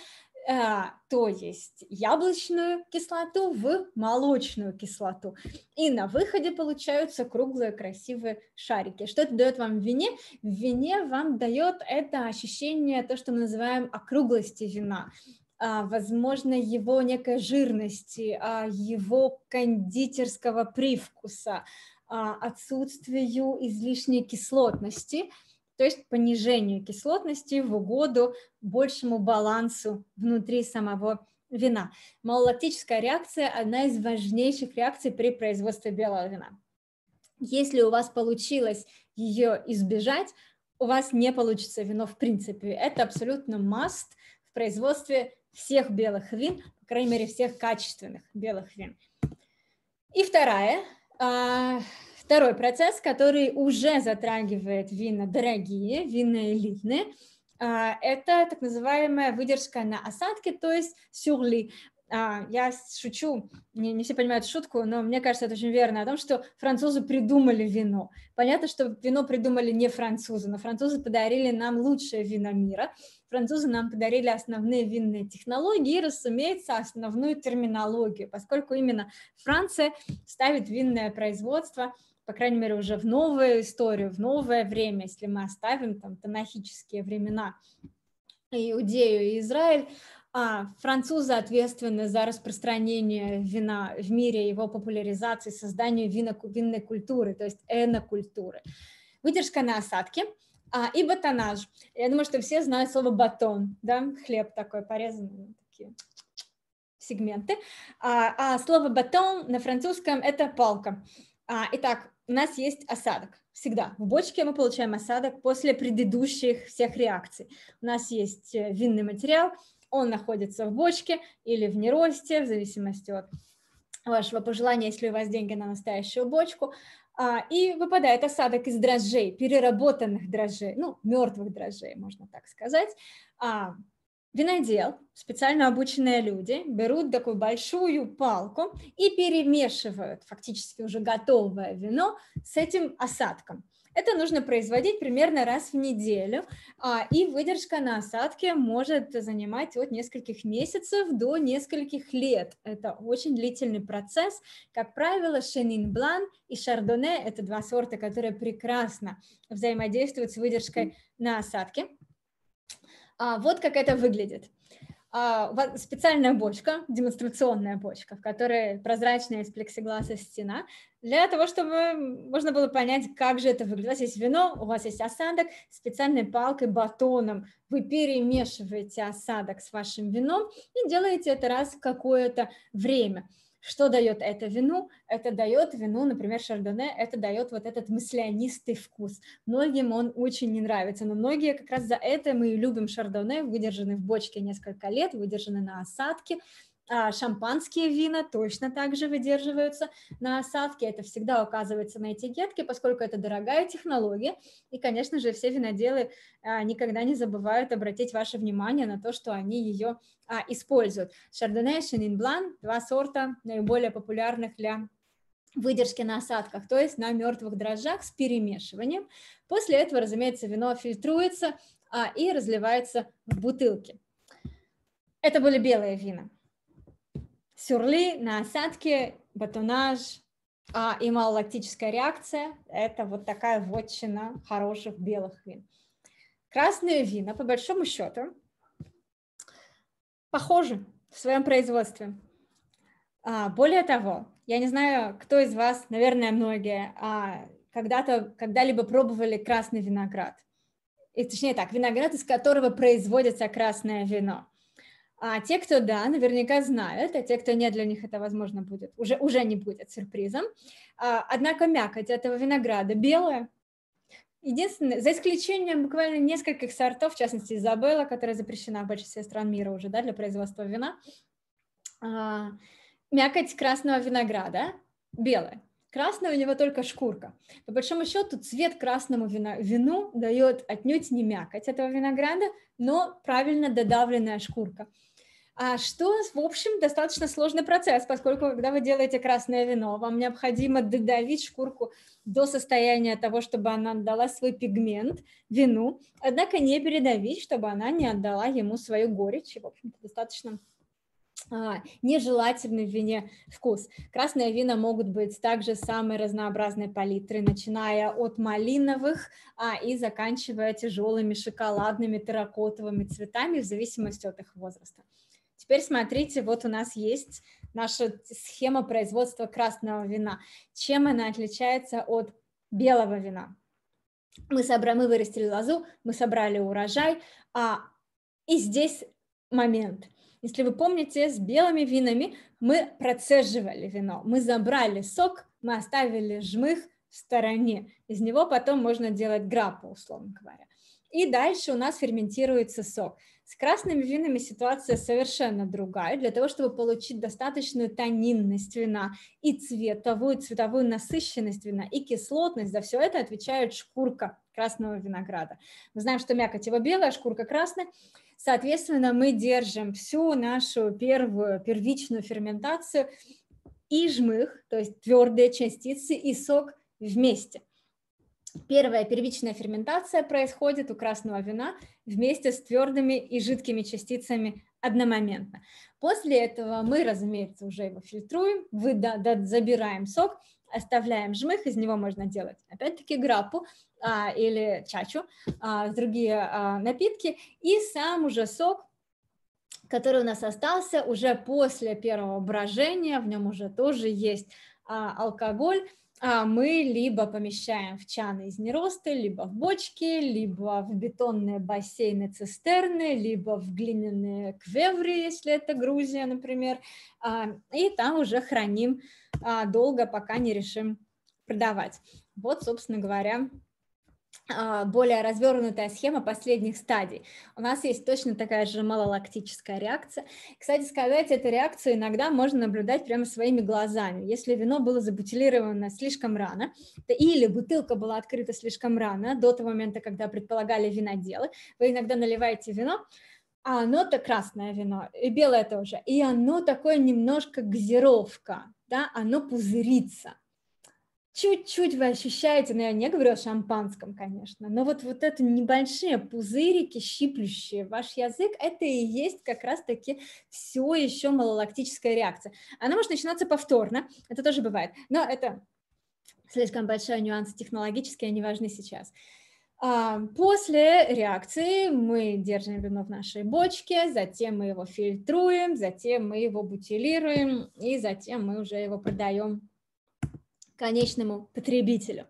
то есть яблочную кислоту в молочную кислоту. И на выходе получаются круглые красивые шарики. Что это дает вам в вине? В вине вам дает это ощущение, то, что мы называем округлости вина, возможно, его некой жирности, его кондитерского привкуса, отсутствию излишней кислотности, то есть понижению кислотности в угоду большему балансу внутри самого вина. Малолактическая реакция – одна из важнейших реакций при производстве белого вина. Если у вас получилось ее избежать, у вас не получится вино в принципе. Это абсолютно must в производстве всех белых вин, по крайней мере, всех качественных белых вин. И вторая – Второй процесс, который уже затрагивает вина дорогие, вина элитные, это так называемая выдержка на осадке, то есть сюрли. Я шучу, не, не все понимают шутку, но мне кажется, это очень верно, о том, что французы придумали вино. Понятно, что вино придумали не французы, но французы подарили нам лучшее вино мира. Французы нам подарили основные винные технологии и, разумеется, основную терминологию, поскольку именно Франция ставит винное производство, по крайней мере, уже в новую историю, в новое время, если мы оставим там танахические времена, Иудею и Израиль, а французы ответственны за распространение вина в мире, его популяризации, созданию вино, винной культуры, то есть энокультуры. Выдержка на осадке а, и батонаж. Я думаю, что все знают слово батон, да, хлеб такой порезанный, такие сегменты. А, а слово батон на французском – это палка. А, итак, у нас есть осадок. Всегда в бочке мы получаем осадок после предыдущих всех реакций. У нас есть винный материал, он находится в бочке или в неросте, в зависимости от вашего пожелания, если у вас деньги на настоящую бочку, и выпадает осадок из дрожжей, переработанных дрожжей, ну, мертвых дрожжей, можно так сказать. Винодел, специально обученные люди, берут такую большую палку и перемешивают фактически уже готовое вино с этим осадком. Это нужно производить примерно раз в неделю, и выдержка на осадке может занимать от нескольких месяцев до нескольких лет. Это очень длительный процесс. Как правило, Шенин Блан и Шардоне – это два сорта, которые прекрасно взаимодействуют с выдержкой на осадке. Вот как это выглядит. Специальная бочка, демонстрационная бочка, в которой прозрачная из плексигласа стена, для того, чтобы можно было понять, как же это выглядит. У вас есть вино, у вас есть осадок, специальной палкой, батоном вы перемешиваете осадок с вашим вином и делаете это раз в какое-то время. Что дает это вину? Это дает вину, например, шардоне, это дает вот этот маслянистый вкус. Многим он очень не нравится, но многие как раз за это мы и любим шардоне, выдержанный в бочке несколько лет, выдержанный на осадке. А шампанские вина точно так же выдерживаются на осадке. Это всегда указывается на этикетке, поскольку это дорогая технология. И, конечно же, все виноделы а, никогда не забывают обратить ваше внимание на то, что они ее а, используют. Шардоне и Шенин Блан – два сорта наиболее популярных для выдержки на осадках, то есть на мертвых дрожжах с перемешиванием. После этого, разумеется, вино фильтруется а, и разливается в бутылки. Это были белые вина. Сюрли на осадке, батонаж а, и малолактическая реакция – это вот такая вотчина хороших белых вин. Красные вина, по большому счету, похожи в своем производстве. А, более того, я не знаю, кто из вас, наверное, многие, а, когда-то, когда-либо пробовали красный виноград. И, точнее так, виноград, из которого производится красное вино. А те, кто да, наверняка знают, а те, кто нет, для них это, возможно, будет, уже, уже не будет сюрпризом. А, однако мякоть этого винограда белая. Единственное, за исключением буквально нескольких сортов, в частности, Изабелла, которая запрещена в большинстве стран мира уже, да, для производства вина, а, мякоть красного винограда белая. Красная у него только шкурка. По большому счету цвет красному вина, вину дает отнюдь не мякоть этого винограда, но правильно додавленная шкурка. А что, в общем, достаточно сложный процесс, поскольку, когда вы делаете красное вино, вам необходимо додавить шкурку до состояния того, чтобы она отдала свой пигмент вину, однако не передавить, чтобы она не отдала ему свою горечь. И, в общем-то, достаточно а, нежелательный в вине вкус. Красные вина могут быть также самой разнообразной палитры, начиная от малиновых а, и заканчивая тяжелыми шоколадными терракотовыми цветами в зависимости от их возраста. Теперь смотрите, вот у нас есть наша схема производства красного вина. Чем она отличается от белого вина? Мы, собрали, мы вырастили лозу, мы собрали урожай, а, и здесь момент. Если вы помните, с белыми винами мы процеживали вино, мы забрали сок, мы оставили жмых в стороне. Из него потом можно делать граппу, условно говоря. И дальше у нас ферментируется сок. С красными винами ситуация совершенно другая. Для того, чтобы получить достаточную тонинность вина и цветовую, цветовую насыщенность вина, и кислотность, за все это отвечает шкурка красного винограда. Мы знаем, что мякоть его белая, шкурка красная. Соответственно, мы держим всю нашу первую, первичную ферментацию и жмых, то есть твердые частицы, и сок вместе. Первая первичная ферментация происходит у красного вина вместе с твердыми и жидкими частицами одномоментно. После этого мы, разумеется, уже его фильтруем, вы, да, да, забираем сок, оставляем жмых, из него можно делать опять-таки граппу а, или чачу, а, другие а, напитки, и сам уже сок, который у нас остался уже после первого брожения, в нем уже тоже есть а, алкоголь, а мы либо помещаем в чаны из неросты, либо в бочки, либо в бетонные бассейны, цистерны, либо в глиняные квеври, если это Грузия, например, и там уже храним долго, пока не решим продавать. Вот, собственно говоря, более развернутая схема последних стадий. У нас есть точно такая же малолактическая реакция. Кстати сказать, эту реакцию иногда можно наблюдать прямо своими глазами. Если вино было забутилировано слишком рано, или бутылка была открыта слишком рано, до того момента, когда предполагали виноделы, вы иногда наливаете вино, а оно-то красное вино, и белое тоже, и оно такое немножко газировка, да, оно пузырится. Чуть-чуть вы ощущаете, но я не говорю о шампанском, конечно, но вот, вот это небольшие пузырики, щиплющие ваш язык, это и есть как раз-таки все еще малолактическая реакция. Она может начинаться повторно, это тоже бывает, но это слишком большой нюанс технологический, они важны сейчас. После реакции мы держим вино в нашей бочке, затем мы его фильтруем, затем мы его бутилируем, и затем мы уже его продаем конечному потребителю.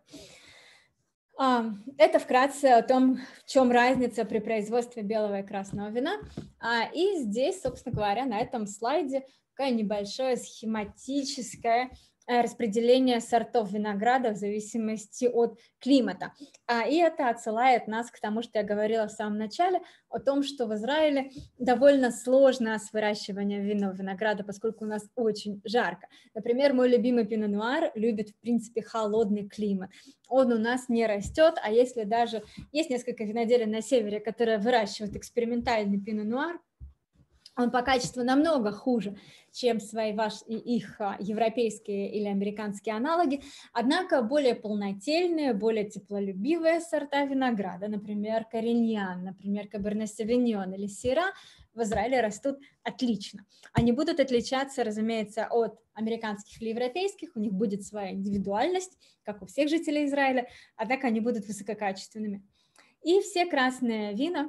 Это вкратце о том, в чем разница при производстве белого и красного вина. И здесь, собственно говоря, на этом слайде такое небольшое схематическое распределение сортов винограда в зависимости от климата. И это отсылает нас к тому, что я говорила в самом начале, о том, что в Израиле довольно сложно с выращиванием винного винограда, поскольку у нас очень жарко. Например, мой любимый пино-нуар любит, в принципе, холодный климат. Он у нас не растет, а если даже есть несколько виноделин на севере, которые выращивают экспериментальный пино-нуар, Он по качеству намного хуже, чем свои ваши, их европейские или американские аналоги, однако более полнотельные, более теплолюбивые сорта винограда, например, Кариньян, например, Каберне Савиньон или Сира, в Израиле растут отлично. Они будут отличаться, разумеется, от американских или европейских, у них будет своя индивидуальность, как у всех жителей Израиля, однако они будут высококачественными. И все красные вина,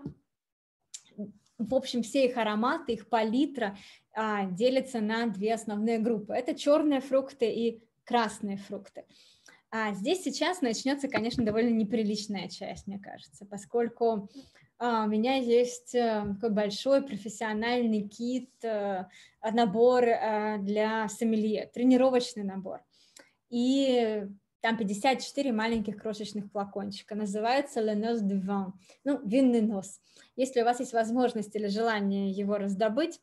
в общем, все их ароматы, их палитра а, делятся на две основные группы. Это черные фрукты и красные фрукты. А здесь сейчас начнется, конечно, довольно неприличная часть, мне кажется, поскольку а, у меня есть а, такой большой профессиональный кит, а, набор а, для сомелье, тренировочный набор. И там пятьдесят четыре маленьких крошечных флакончика. Называется Le Nose de Vin, ну, винный нос. Если у вас есть возможность или желание его раздобыть,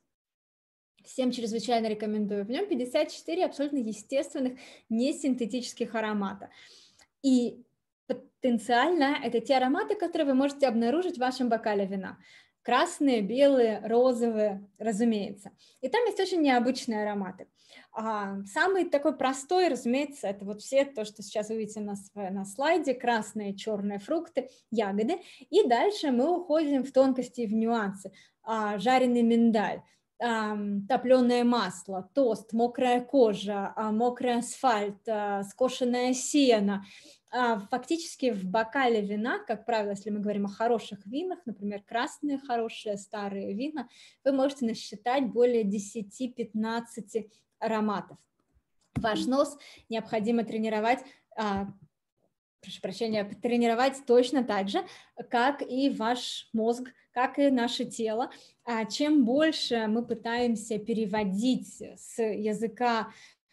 всем чрезвычайно рекомендую. В нем пятьдесят четыре абсолютно естественных, несинтетических аромата. И потенциально это те ароматы, которые вы можете обнаружить в вашем бокале вина. Красные, белые, розовые, разумеется. И там есть очень необычные ароматы. А самый такой простой, разумеется, это вот все то, что сейчас вы видите на, на слайде, красные, черные фрукты, ягоды. И дальше мы уходим в тонкости и в нюансы. А, жареный миндаль, а, топленое масло, тост, мокрая кожа, а, мокрый асфальт, а, скошенное сено. Фактически в бокале вина, как правило, если мы говорим о хороших винах, например, красные хорошие старые вина, вы можете насчитать более десяти-пятнадцати ароматов. Ваш нос необходимо тренировать, а, прошу прощения, тренировать точно так же, как и ваш мозг, как и наше тело. А чем больше мы пытаемся переводить с языка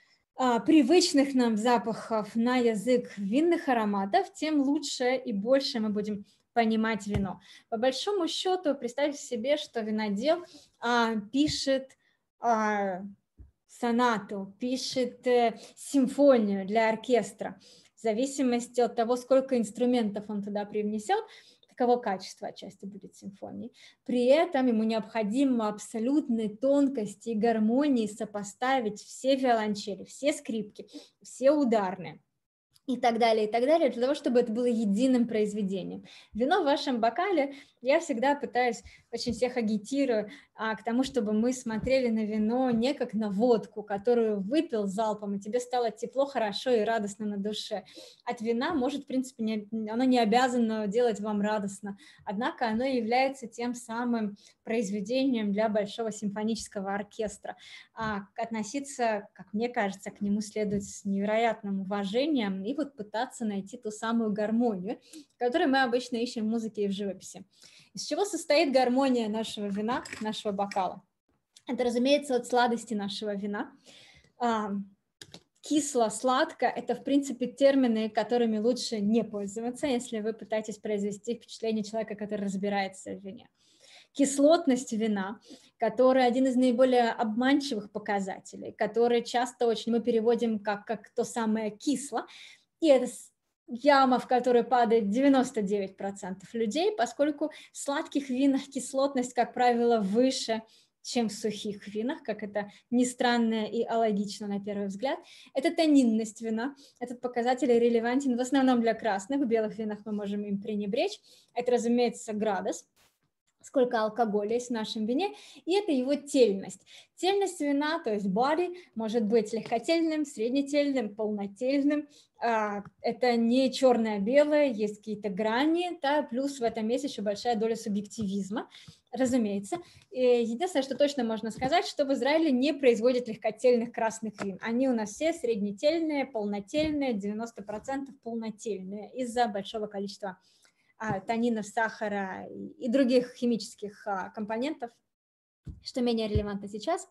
привычных нам запахов на язык винных ароматов, тем лучше и больше мы будем понимать вино. По большому счету, представьте себе, что винодел а, пишет а, сонату, пишет э, симфонию для оркестра. В зависимости от того, сколько инструментов он туда привнесет, таково качество отчасти будет симфонии. При этом ему необходимо абсолютной тонкости и гармонии сопоставить все виолончели, все скрипки, все ударные и так далее, и так далее, для того, чтобы это было единым произведением. Вино в вашем бокале, я всегда пытаюсь, очень всех агитирую а, к тому, чтобы мы смотрели на вино не как на водку, которую выпил залпом, и тебе стало тепло, хорошо и радостно на душе. От вина может, в принципе, не, оно не обязано делать вам радостно, однако оно является тем самым произведением для большого симфонического оркестра. А, относиться, как мне кажется, к нему следует с невероятным уважением и вот пытаться найти ту самую гармонию, которую мы обычно ищем в музыке и в живописи. Из чего состоит гармония нашего вина, нашего бокала? Это, разумеется, от сладости нашего вина. Кисло-сладко – это, в принципе, термины, которыми лучше не пользоваться, если вы пытаетесь произвести впечатление человека, который разбирается в вине. Кислотность вина, которая один из наиболее обманчивых показателей, который часто очень мы переводим как, как то самое кисло, и это яма, в которую падает девяносто девять процентов людей, поскольку в сладких винах кислотность, как правило, выше, чем в сухих винах, как это ни странно и алогично на первый взгляд. Это тонинность вина. Этот показатель релевантен в основном для красных, в белых винах мы можем им пренебречь. Это, разумеется, градус, сколько алкоголя есть в нашем вине, и это его тельность. Тельность вина, то есть body, может быть легкотельным, среднетельным, полнотельным. Это не черное-белое, есть какие-то грани, да, плюс в этом есть еще большая доля субъективизма, разумеется. И единственное, что точно можно сказать, что в Израиле не производят легкотельных красных вин. Они у нас все среднетельные, полнотельные, девяносто процентов полнотельные из-за большого количества танинов, сахара и других химических компонентов, что менее релевантно сейчас.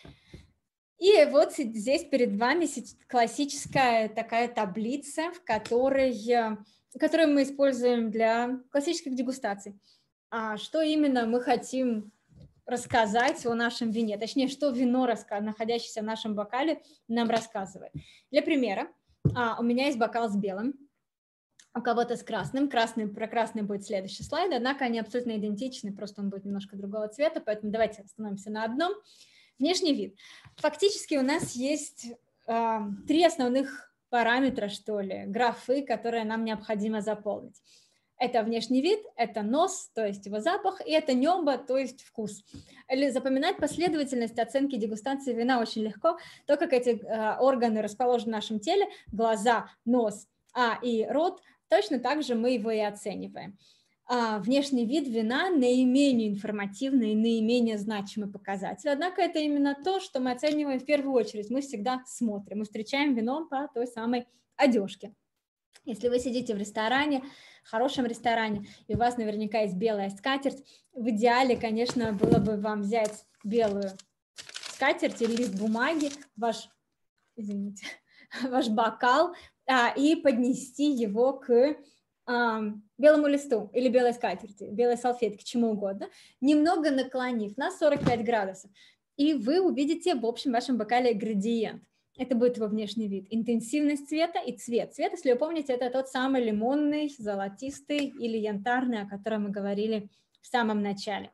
И вот здесь перед вами классическая такая таблица, в которой, которую мы используем для классических дегустаций. А что именно мы хотим рассказать о нашем вине, точнее, что вино, находящееся в нашем бокале, нам рассказывает. Для примера, у меня есть бокал с белым. у кого-то с красным. Красный, про красный будет следующий слайд, однако они абсолютно идентичны, просто он будет немножко другого цвета, поэтому давайте остановимся на одном. Внешний вид. Фактически у нас есть э, три основных параметра, что ли, графы, которые нам необходимо заполнить. Это внешний вид, это нос, то есть его запах, и это небо, то есть вкус. Или запоминать последовательность оценки дегустации вина очень легко. То, как эти э, органы расположены в нашем теле, глаза, нос, а и рот, точно так же мы его и оцениваем. А внешний вид вина наименее информативный и наименее значимый показатель. Однако это именно то, что мы оцениваем в первую очередь. Мы всегда смотрим, мы встречаем вино по той самой одежке. Если вы сидите в ресторане, в хорошем ресторане, и у вас наверняка есть белая скатерть, в идеале, конечно, было бы вам взять белую скатерть или лист бумаги, ваш, извините, ваш бокал, а, и поднести его к а, белому листу или белой скатерти, белой салфетке, чему угодно, немного наклонив на сорок пять градусов, и вы увидите в общем вашем бокале градиент. Это будет его внешний вид. Интенсивность цвета и цвет. Цвет, если вы помните, это тот самый лимонный, золотистый или янтарный, о котором мы говорили в самом начале.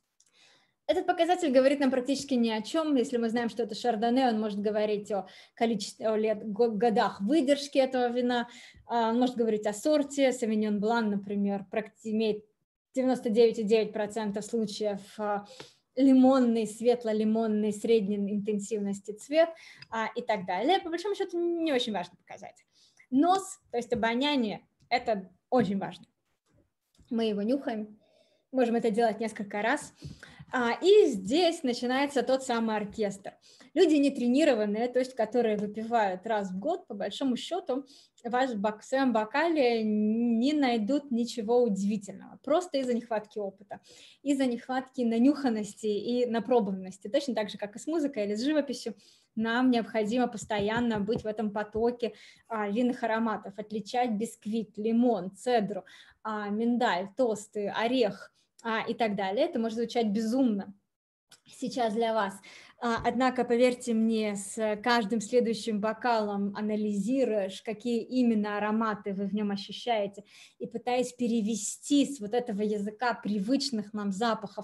Этот показатель говорит нам практически ни о чем. Если мы знаем, что это шардоне, он может говорить о количестве о лет, годах выдержки этого вина, он может говорить о сорте. Савиньон Блан, например, имеет девяносто девять и девять десятых процента случаев лимонный, светло-лимонный, средней интенсивности цвет а, и так далее. По большому счету не очень важно показатель. Нос, то есть обоняние, это очень важно. Мы его нюхаем, можем это делать несколько раз. А, и здесь начинается тот самый оркестр. Люди нетренированные, то есть которые выпивают раз в год, по большому счету, ваш бок, в своем бокале не найдут ничего удивительного, просто из-за нехватки опыта, из-за нехватки нанюханности и напробованности. Точно так же, как и с музыкой или с живописью, нам необходимо постоянно быть в этом потоке а, винных ароматов, отличать бисквит, лимон, цедру, а, миндаль, тосты, орех, А, и так далее. Это может звучать безумно сейчас для вас. А, однако, поверьте мне, с каждым следующим бокалом анализируешь, какие именно ароматы вы в нем ощущаете, и пытаясь перевести с вот этого языка привычных нам запахов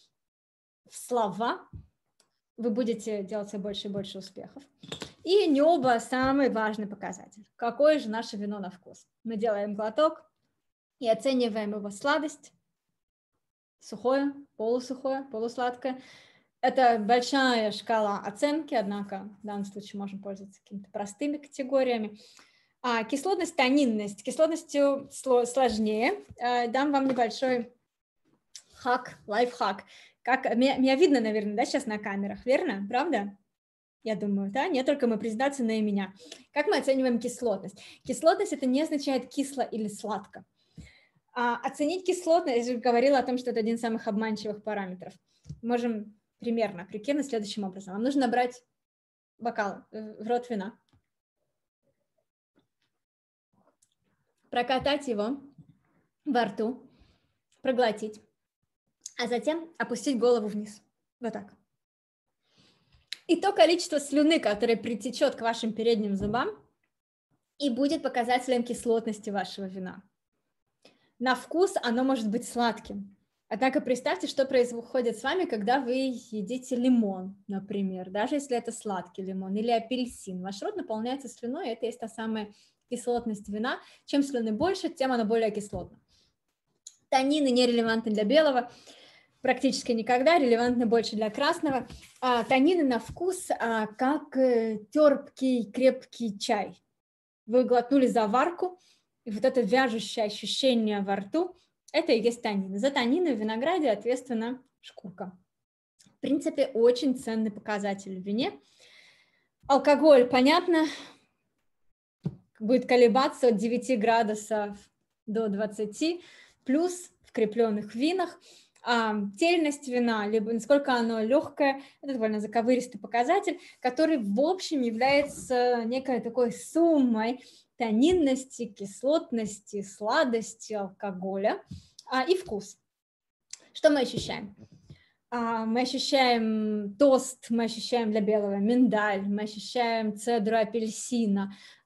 в слова, вы будете делать все больше и больше успехов. И небо – самый важный показатель. Какое же наше вино на вкус? Мы делаем глоток и оцениваем его сладость, сухое, полусухое, полусладкое. Это большая шкала оценки, однако в данном случае можем пользоваться какими-то простыми категориями. А кислотность, тонинность. Кислотностью сложнее. Дам вам небольшой хак, лайфхак. Как, меня, меня видно, наверное, да, сейчас на камерах, верно? Правда? Я думаю, да? Не только моя презентация, но и меня. Как мы оцениваем кислотность? Кислотность – это не означает кисло или сладко. А оценить кислотность, я же говорила о том, что это один из самых обманчивых параметров. Можем примерно прикинуть следующим образом. Вам нужно брать бокал в рот вина, прокатать его во рту, проглотить, а затем опустить голову вниз. Вот так. И то количество слюны, которое притечет к вашим передним зубам, и будет показателем кислотности вашего вина. На вкус оно может быть сладким. Однако представьте, что происходит с вами, когда вы едите лимон, например, даже если это сладкий лимон или апельсин. Ваш рот наполняется слюной, и это есть та самая кислотность вина. Чем слюны больше, тем оно более кислотно. Танины нерелевантны для белого, практически никогда, релевантны больше для красного. А танины на вкус а, как терпкий, крепкий чай. Вы глотнули заварку, и вот это вяжущее ощущение во рту, это и есть танины. За танины в винограде ответственна шкурка. В принципе, очень ценный показатель в вине. Алкоголь, понятно, будет колебаться от девяти градусов до двадцати, плюс в крепленных винах. А тельность вина, либо насколько оно легкое, это довольно заковыристый показатель, который в общем является некой такой суммой тонинности, кислотности, сладости алкоголя а, и вкус. Что мы ощущаем? А, мы ощущаем тост, мы ощущаем для белого миндаль, мы ощущаем цедру апельсина,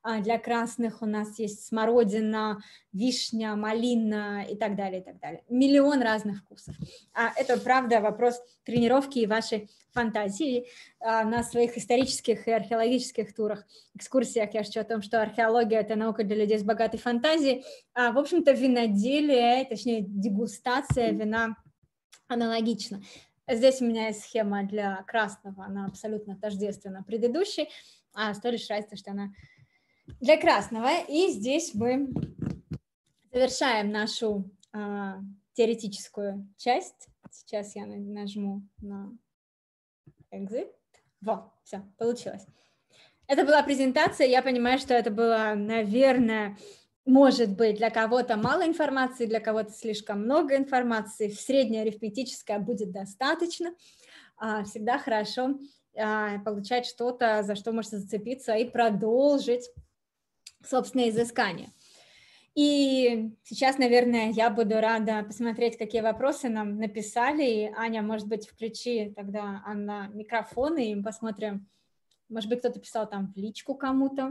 Для красных у нас есть смородина, вишня, малина и так далее, и так далее. Миллион разных вкусов. А это, правда, вопрос тренировки и вашей фантазии. На своих исторических и археологических турах, экскурсиях я шучу о том, что археология – это наука для людей с богатой фантазией. А, в общем-то, виноделие, точнее, дегустация вина аналогично. Здесь у меня есть схема для красного, она абсолютно тождественна предыдущей, а с той лишь разницей, что она для красного. И здесь мы завершаем нашу а, теоретическую часть. Сейчас я нажму на Exit. Во, все, получилось. Это была презентация, я понимаю, что это было, наверное, может быть, для кого-то мало информации, для кого-то слишком много информации. Средняя арифметическая будет достаточно. Всегда хорошо получать что-то, за что можно зацепиться и продолжить собственное изыскание. И сейчас, наверное, я буду рада посмотреть, какие вопросы нам написали. И, Аня, может быть, включи тогда, Анна, микрофон, и мы посмотрим. Может быть, кто-то писал там в личку кому-то.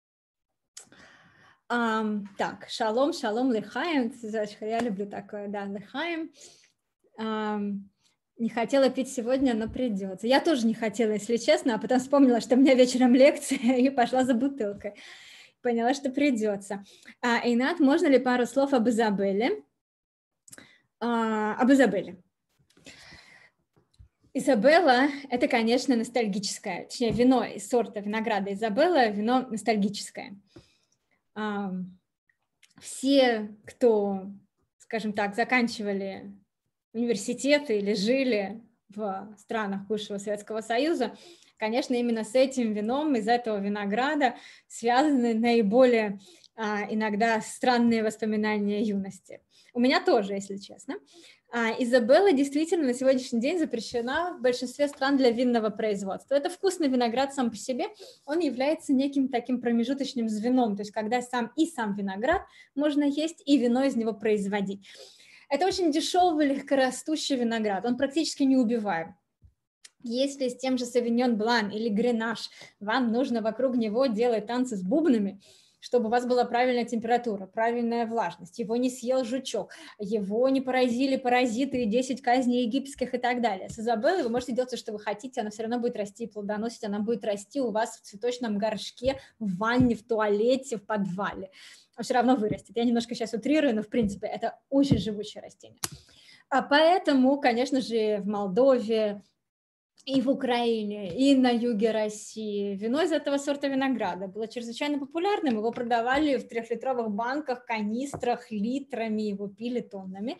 Um, так, шалом, шалом, лехаем. Я люблю такое, да, лехаем. Um, не хотела пить сегодня, но придется. Я тоже не хотела, если честно, а потом вспомнила, что у меня вечером лекция, и пошла за бутылкой. Поняла, что придется. А, Эйнат, можно ли пару слов об Изабелле? А, об Изабелле. Изабелла – это, конечно, ностальгическое, точнее, вино из сорта винограда Изабелла, вино ностальгическое. Все, кто, скажем так, заканчивали университеты или жили в странах бывшего Советского Союза, конечно, именно с этим вином, из этого винограда связаны наиболее иногда странные воспоминания юности. У меня тоже, если честно. Изабелла действительно на сегодняшний день запрещена в большинстве стран для винного производства. Это вкусный виноград сам по себе, он является неким таким промежуточным звеном, то есть когда сам и сам виноград можно есть, и вино из него производить. Это очень дешевый, легкорастущий виноград, он практически не убиваем. Если с тем же Sauvignon Blanc или Grenache вам нужно вокруг него делать танцы с бубнами, чтобы у вас была правильная температура, правильная влажность, его не съел жучок, его не поразили паразиты, десять казней египетских и так далее. С Изабеллой вы можете делать все, что вы хотите, она все равно будет расти и плодоносить, она будет расти у вас в цветочном горшке, в ванне, в туалете, в подвале. Он все равно вырастет. Я немножко сейчас утрирую, но в принципе это очень живучее растение. А поэтому, конечно же, в Молдове, и в Украине, и на юге России вино из этого сорта винограда было чрезвычайно популярным. Его продавали в трехлитровых банках, канистрах, литрами, его пили тоннами.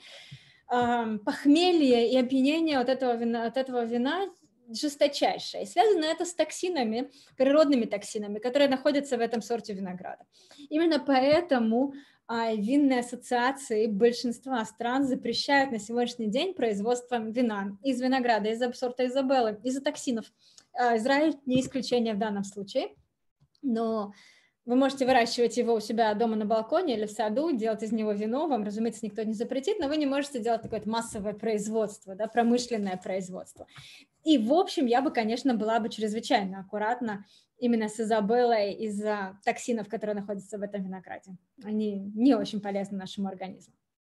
Похмелье и опьянение от этого вина, от этого вина жесточайшее. И связано это с токсинами, природными токсинами, которые находятся в этом сорте винограда. Именно поэтому винные ассоциации большинства стран запрещают на сегодняшний день производство вина из винограда, из сорта Изабеллы, из-за токсинов. Израиль не исключение в данном случае, но вы можете выращивать его у себя дома на балконе или в саду, делать из него вино, вам, разумеется, никто не запретит, но вы не можете делать такое массовое производство, да, промышленное производство. И, в общем, я бы, конечно, была бы чрезвычайно аккуратна именно с Изабеллой из-за токсинов, которые находятся в этом винограде. Они не очень полезны нашему организму.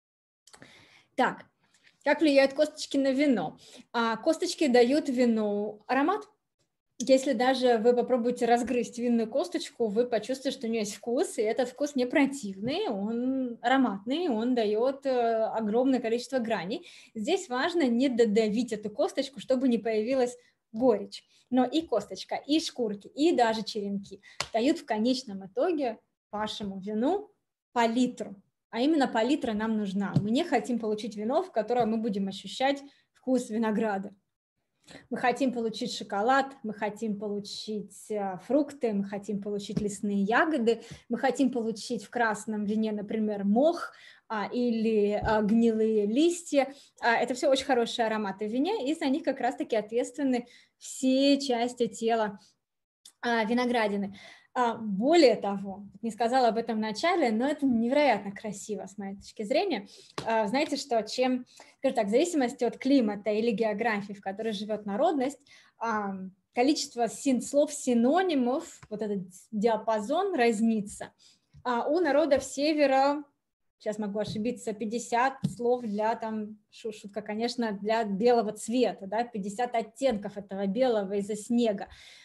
Так, как влияют косточки на вино? А, косточки дают вину аромат. Если даже вы попробуете разгрызть винную косточку, вы почувствуете, что у нее есть вкус, и этот вкус не противный, он ароматный, он дает огромное количество граней. Здесь важно не додавить эту косточку, чтобы не появилась горечь. Но и косточка, и шкурки, и даже черенки дают в конечном итоге вашему вину палитру. А именно палитра нам нужна. Мы не хотим получить вино, в котором мы будем ощущать вкус винограда. Мы хотим получить шоколад, мы хотим получить фрукты, мы хотим получить лесные ягоды, мы хотим получить в красном вине, например, мох а, или а, гнилые листья. А, это все очень хорошие ароматы в вине, и за них как раз-таки ответственны все части тела а, виноградины. А, более того, не сказала об этом в начале, но это невероятно красиво с моей точки зрения. А, знаете, что чем, скажем так, в зависимости от климата или географии, в которой живет народность, а, количество син, слов, синонимов, вот этот диапазон разнится. А у народов севера, сейчас могу ошибиться, пятьдесят слов для, там, шутка, конечно, для белого цвета, да, пятьдесят оттенков этого белого из-за снега.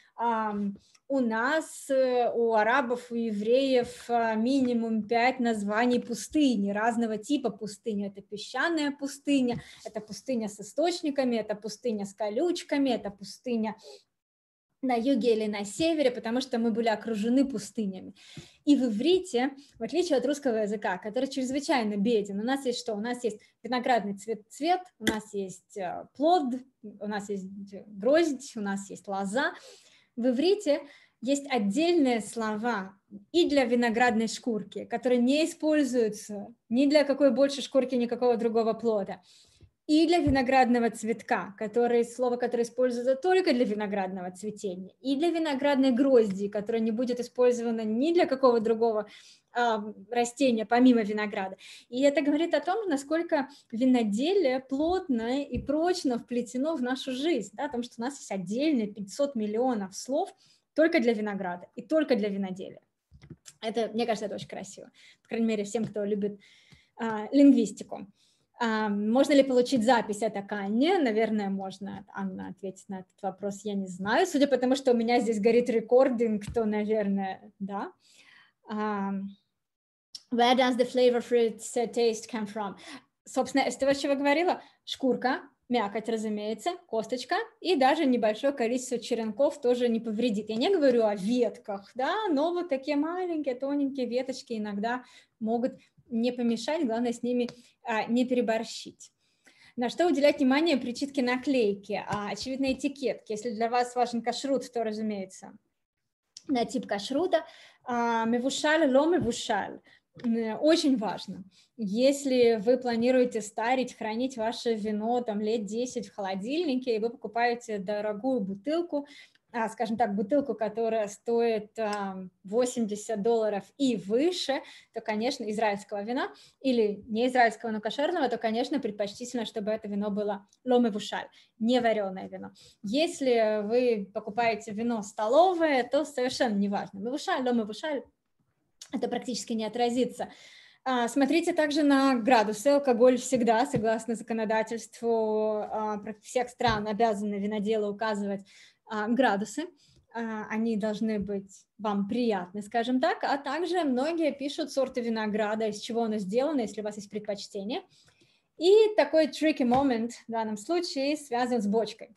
У нас, у арабов, у евреев минимум пять названий пустыни, разного типа пустыни. Это песчаная пустыня, это пустыня с источниками, это пустыня с колючками, это пустыня на юге или на севере, потому что мы были окружены пустынями. И в иврите, в отличие от русского языка, который чрезвычайно беден, у нас есть что? У нас есть виноградный цвет, цвет, у нас есть плод, у нас есть гроздь, у нас есть лоза. В иврите есть отдельные слова и для виноградной шкурки, которые не используются ни для какой больше шкурки, никакого другого плода, и для виноградного цветка, который, слово, которое используется только для виноградного цветения, и для виноградной грозди, которая не будет использована ни для какого другого а, растения, помимо винограда. И это говорит о том, насколько виноделие плотно и прочно вплетено в нашу жизнь, да, о том, что у нас есть отдельные пятьсот миллионов слов только для винограда и только для виноделия. Это, мне кажется, это очень красиво. По крайней мере, всем, кто любит а, лингвистику. А, можно ли получить запись от Акани? Наверное, можно. Анна ответит на этот вопрос, я не знаю. Судя по тому, что у меня здесь горит рекординг, то, наверное, да. Um, where does the flavor fruits taste come from? Собственно, из того, что я говорила, шкурка, мякоть, разумеется, косточка и даже небольшое количество черенков тоже не повредит. Я не говорю о ветках, да, но вот такие маленькие, тоненькие веточки иногда могут не помешать, главное с ними а, не переборщить. На что уделять внимание при читке наклейки? А, очевидно, этикетки. Если для вас важен кашрут, то, разумеется, на тип кашрута. Мевушаль, ло мевушаль. Очень важно. Если вы планируете старить, хранить ваше вино там, лет десять в холодильнике, и вы покупаете дорогую бутылку, а, скажем так, бутылку, которая стоит а, восемьдесят долларов и выше, то, конечно, израильского вина или не израильского, но кошерного, то, конечно, предпочтительно, чтобы это вино было ло мевушаль, не вареное вино. Если вы покупаете вино столовое, то совершенно неважно. Мевушаль, ло мевушаль, это практически не отразится. Смотрите также на градусы. Алкоголь всегда, согласно законодательству всех стран, обязаны виноделы указывать градусы. Они должны быть вам приятны, скажем так. А также многие пишут сорты винограда, из чего оно сделано, если у вас есть предпочтение. И такой tricky moment в данном случае связан с бочкой.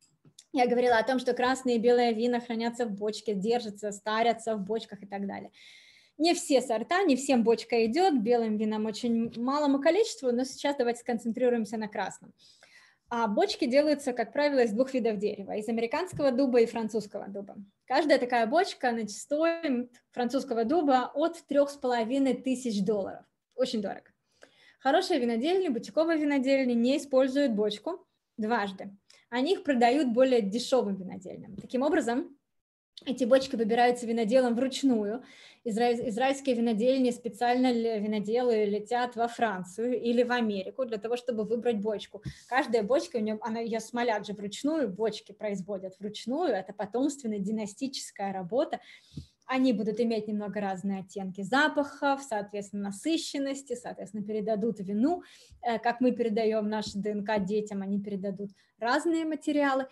Я говорила о том, что красные и белые вина хранятся в бочке, держатся, старятся в бочках и так далее. Не все сорта, не всем бочка идет, белым винам очень малому количеству, но сейчас давайте сконцентрируемся на красном. А бочки делаются, как правило, из двух видов дерева, из американского дуба и французского дуба. Каждая такая бочка стоит французского дуба от трёх с половиной тысяч долларов. Очень дорого. Хорошие винодельни, бутиковые винодельни не используют бочку дважды. Они их продают более дешевым винодельням. Таким образом, эти бочки выбираются виноделом вручную. Изра... Израильские винодельни специально виноделы летят во Францию или в Америку для того, чтобы выбрать бочку. Каждая бочка, у нее, она, ее смолят же вручную, бочки производят вручную. Это потомственная династическая работа. Они будут иметь немного разные оттенки запахов, соответственно, насыщенности, соответственно, передадут вину. Как мы передаем нашу ДНК детям, они передадут разные материалы.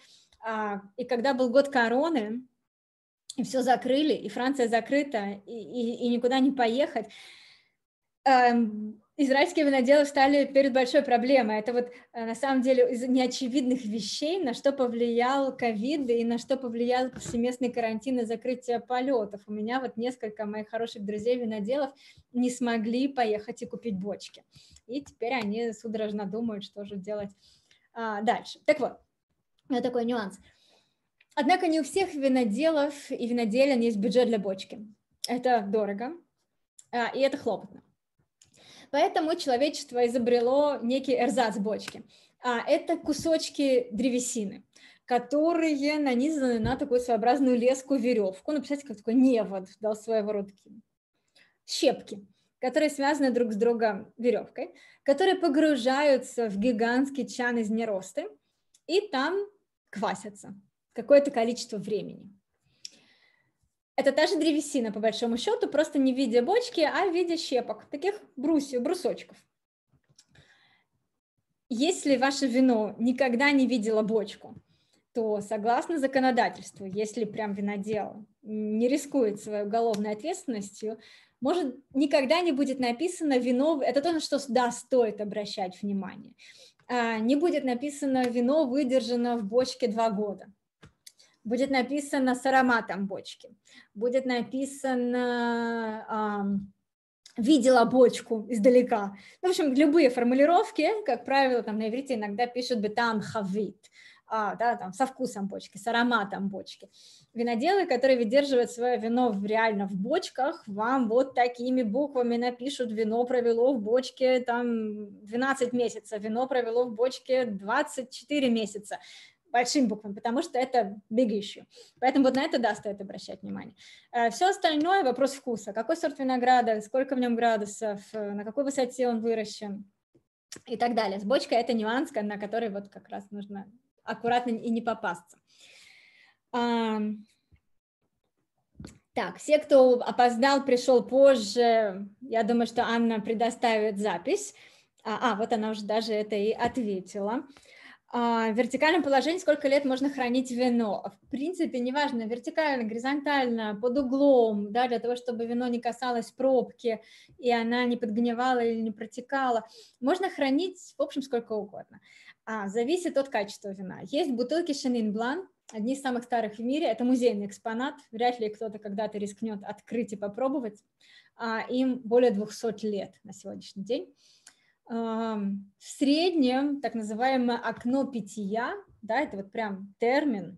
И когда был год короны, и все закрыли, и Франция закрыта, и, и, и никуда не поехать, эм, израильские виноделы стали перед большой проблемой. Это вот на самом деле из неочевидных вещей, на что повлиял ковид и на что повлиял повсеместный карантин и закрытие полетов. У меня вот несколько моих хороших друзей-виноделов не смогли поехать и купить бочки. И теперь они судорожно думают, что же делать а, дальше. Так вот, вот такой нюанс. Однако не у всех виноделов и виноделин есть бюджет для бочки. Это дорого, и это хлопотно. Поэтому человечество изобрело некий эрзац бочки. Это кусочки древесины. которые нанизаны на такую своеобразную леску-веревку. Ну, представьте, как такой невод, да, своего рода щепки, которые связаны друг с другом веревкой, которые погружаются в гигантский чан из неросты и там квасятся какое-то количество времени. Это та же древесина, по большому счету, просто не в виде бочки, а в виде щепок, таких брусьев, брусочков. Если ваше вино никогда не видело бочку, то согласно законодательству, если прям винодел не рискует своей уголовной ответственностью, может, никогда не будет написано вино, это то, на что да, стоит обращать внимание. Не будет написано вино выдержано в бочке два года. Будет написано с ароматом бочки. Будет написано видела бочку издалека. В общем, любые формулировки, как правило, там на иврите иногда пишут бетам хавит. А, да, там, со вкусом бочки, с ароматом бочки. Виноделы, которые выдерживают свое вино в, реально в бочках, вам вот такими буквами напишут: вино провело в бочке там двенадцать месяцев, вино провело в бочке двадцать четыре месяца. Большим буквами, потому что это big issue. Поэтому вот на это, да, стоит обращать внимание. Все остальное — вопрос вкуса. Какой сорт винограда, сколько в нем градусов, на какой высоте он выращен и так далее. С бочкой — это нюанс, на который вот как раз нужно аккуратно и не попасться. Так, все, кто опоздал, пришел позже, я думаю, что Анна предоставит запись. А, а вот она уже даже это и ответила. В вертикальном положении сколько лет можно хранить вино? В принципе, неважно, вертикально, горизонтально, под углом, да, для того, чтобы вино не касалось пробки, и она не подгнивала или не протекала. Можно хранить, в общем, сколько угодно. А, зависит от качества вина. Есть бутылки Chenin Blanc, одни из самых старых в мире, это музейный экспонат, вряд ли кто-то когда-то рискнет открыть и попробовать. А, им более двухсот лет на сегодняшний день. В среднем так называемое окно питья, да, это вот прям термин,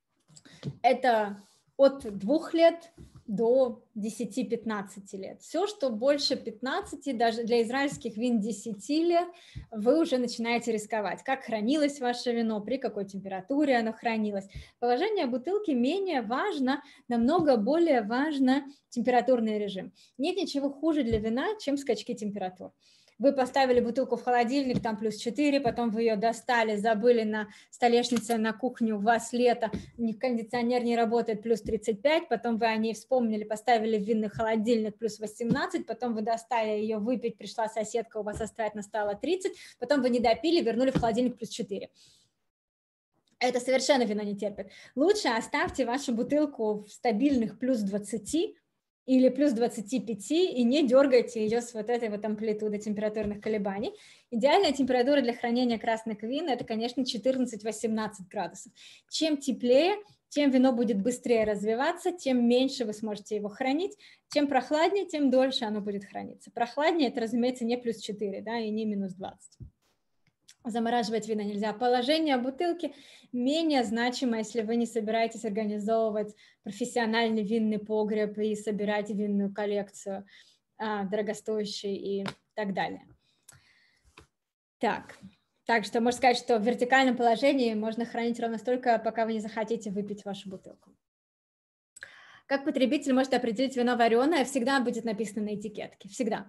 это от двух лет до десяти-пятнадцати лет. Все, что больше пятнадцати, даже для израильских вин десяти лет, вы уже начинаете рисковать. Как хранилось ваше вино, при какой температуре оно хранилось. Положение бутылки менее важно, намного более важно температурный режим. Нет ничего хуже для вина, чем скачки температур. Вы поставили бутылку в холодильник, там плюс четыре, потом вы ее достали, забыли на столешнице, на кухню, у вас лето, кондиционер не работает, плюс тридцать пять, потом вы о ней вспомнили, поставили в винный холодильник, плюс восемнадцать, потом вы достали ее выпить, пришла соседка, у вас остаточно стало тридцать, потом вы не допили, вернули в холодильник плюс четыре. Это совершенно вино не терпит. Лучше оставьте вашу бутылку в стабильных плюс двадцати, или плюс двадцати пяти, и не дергайте ее с вот этой вот амплитудой температурных колебаний. Идеальная температура для хранения красных вин — это, конечно, четырнадцать-восемнадцать градусов. Чем теплее, тем вино будет быстрее развиваться, тем меньше вы сможете его хранить. Чем прохладнее, тем дольше оно будет храниться. Прохладнее — это, разумеется, не плюс четыре, да, и не минус двадцать. Замораживать вино нельзя. Положение бутылки менее значимо, если вы не собираетесь организовывать профессиональный винный погреб и собирать винную коллекцию а, дорогостоящую и так далее. Так, так что можно сказать, что в вертикальном положении можно хранить ровно столько, пока вы не захотите выпить вашу бутылку. Как потребитель может определить вино вареное? Всегда будет написано на этикетке. Всегда.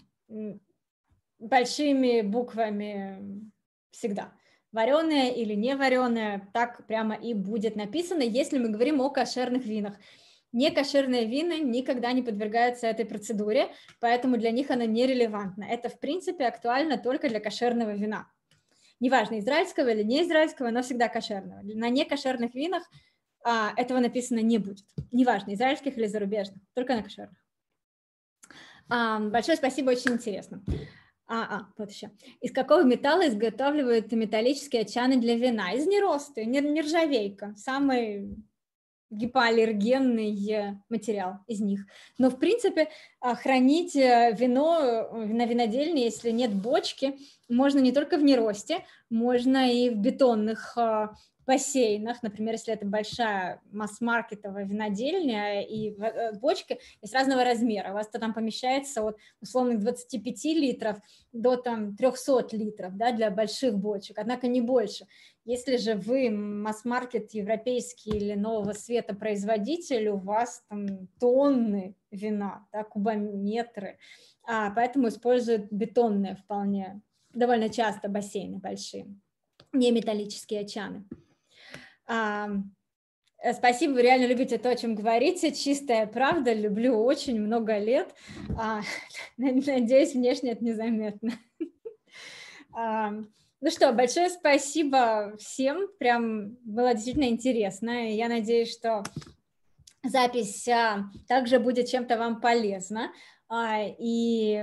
Большими буквами. Всегда. Вареное или не вареное, так прямо и будет написано, если мы говорим о кошерных винах. Некошерные вина никогда не подвергаются этой процедуре, поэтому для них она нерелевантна. Это, в принципе, актуально только для кошерного вина. Неважно, израильского или не израильского, но всегда кошерного. На некошерных винах а, этого написано не будет. Неважно, израильских или зарубежных, только на кошерных. А, большое спасибо, очень интересно. А, а, вот еще. Из какого металла изготавливают металлические чаны для вина? Из неросты, нержавейка, самый гипоаллергенный материал из них. Но, в принципе, хранить вино на винодельне, если нет бочки, можно не только в неросте, можно и в бетонных бассейнах, например, если это большая масс-маркетовая винодельня и бочки есть разного размера, у вас то там помещается от условных двадцати пяти литров до там трёхсот литров, да, для больших бочек, однако не больше. Если же вы масс-маркет европейский или нового света производитель, у вас там тонны вина, да, кубометры, а, поэтому используют бетонные вполне, довольно часто бассейны большие, не металлические чаны. А, спасибо, вы реально любите то, о чем говорите, чистая правда, люблю очень много лет, а, надеюсь, внешне это незаметно. А, ну что, большое спасибо всем, прям было действительно интересно, я надеюсь, что запись а, также будет чем-то вам полезна, а, и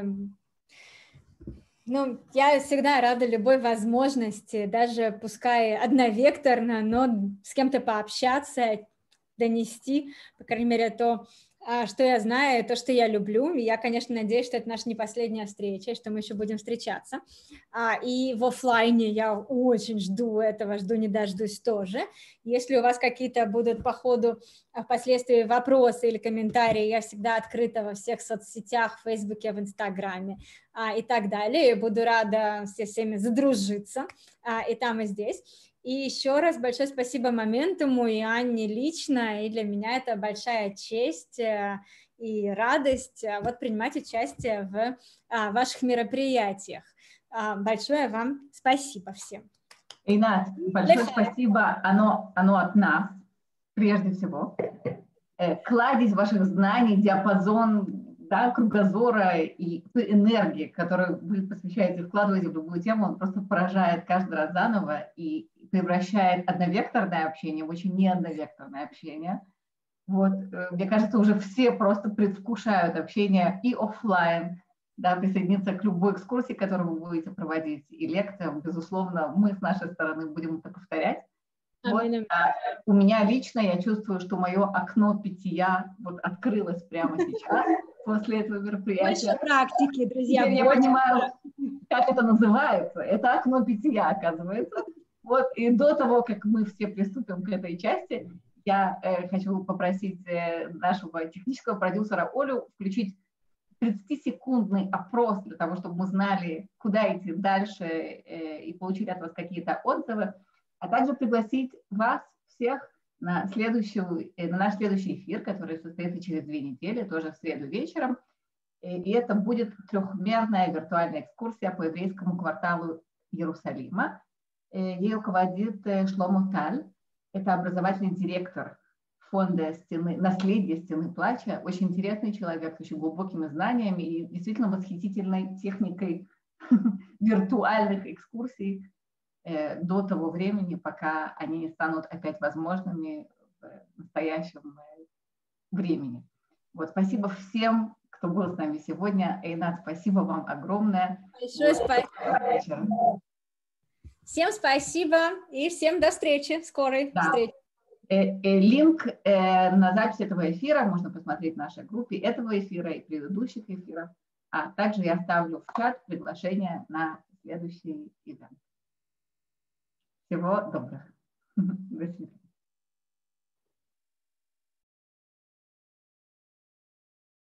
ну, я всегда рада любой возможности, даже пускай одновекторно, но с кем-то пообщаться, донести, по крайней мере, то, что я знаю, то, что я люблю. И я, конечно, надеюсь, что это наша не последняя встреча, что мы еще будем встречаться. И в офлайне я очень жду этого, жду не дождусь тоже. Если у вас какие-то будут по ходу впоследствии вопросы или комментарии, я всегда открыта во всех соцсетях, в Фейсбуке, в Инстаграме и так далее. Буду рада со всеми задружиться и там, и здесь. И еще раз большое спасибо Моментуму и Анне лично, и для меня это большая честь и радость вот принимать участие в ваших мероприятиях. Большое вам спасибо всем. Эйнат, большое спасибо, оно, оно от нас, прежде всего. Кладезь ваших знаний, диапазон, да, кругозора и энергии, которую вы посвящаете, вкладываете в любую тему, он просто поражает каждый раз заново и превращает одновекторное общение в очень неодновекторное общение. Вот, мне кажется, уже все просто предвкушают общение и офлайн, да, присоединиться к любой экскурсии, которую вы будете проводить, и лекциям, безусловно, мы с нашей стороны будем это повторять. Вот, а, у меня лично, я чувствую, что мое окно питья вот открылось прямо сейчас после этого мероприятия. Больше практики, друзья. Теперь я понимаю, как это называется. Это окно питья, оказывается. Вот, и до того, как мы все приступим к этой части, я э, хочу попросить э, нашего технического продюсера Олю включить тридцатисекундный опрос для того, чтобы мы знали, куда идти дальше э, и получить от вас какие-то отзывы, а также пригласить вас всех на, следующую, э, на наш следующий эфир, который состоится через две недели, тоже в среду вечером. И это будет трехмерная виртуальная экскурсия по еврейскому кварталу Иерусалима. Ей руководит Шломо Таль. Это образовательный директор фонда стены, наследия стены плача. Очень интересный человек с очень глубокими знаниями и действительно восхитительной техникой виртуальных экскурсий до того времени, пока они не станут опять возможными в настоящем времени. Вот, спасибо всем, кто был с нами сегодня. Эйнат, спасибо вам огромное. Большое спасибо. Всем спасибо и всем до встречи, скорой да. встречи. Э, э, линк э, на запись этого эфира можно посмотреть в нашей группе этого эфира и предыдущих эфиров. А также я оставлю в чат приглашение на следующий ивент. Всего доброго. До свидания.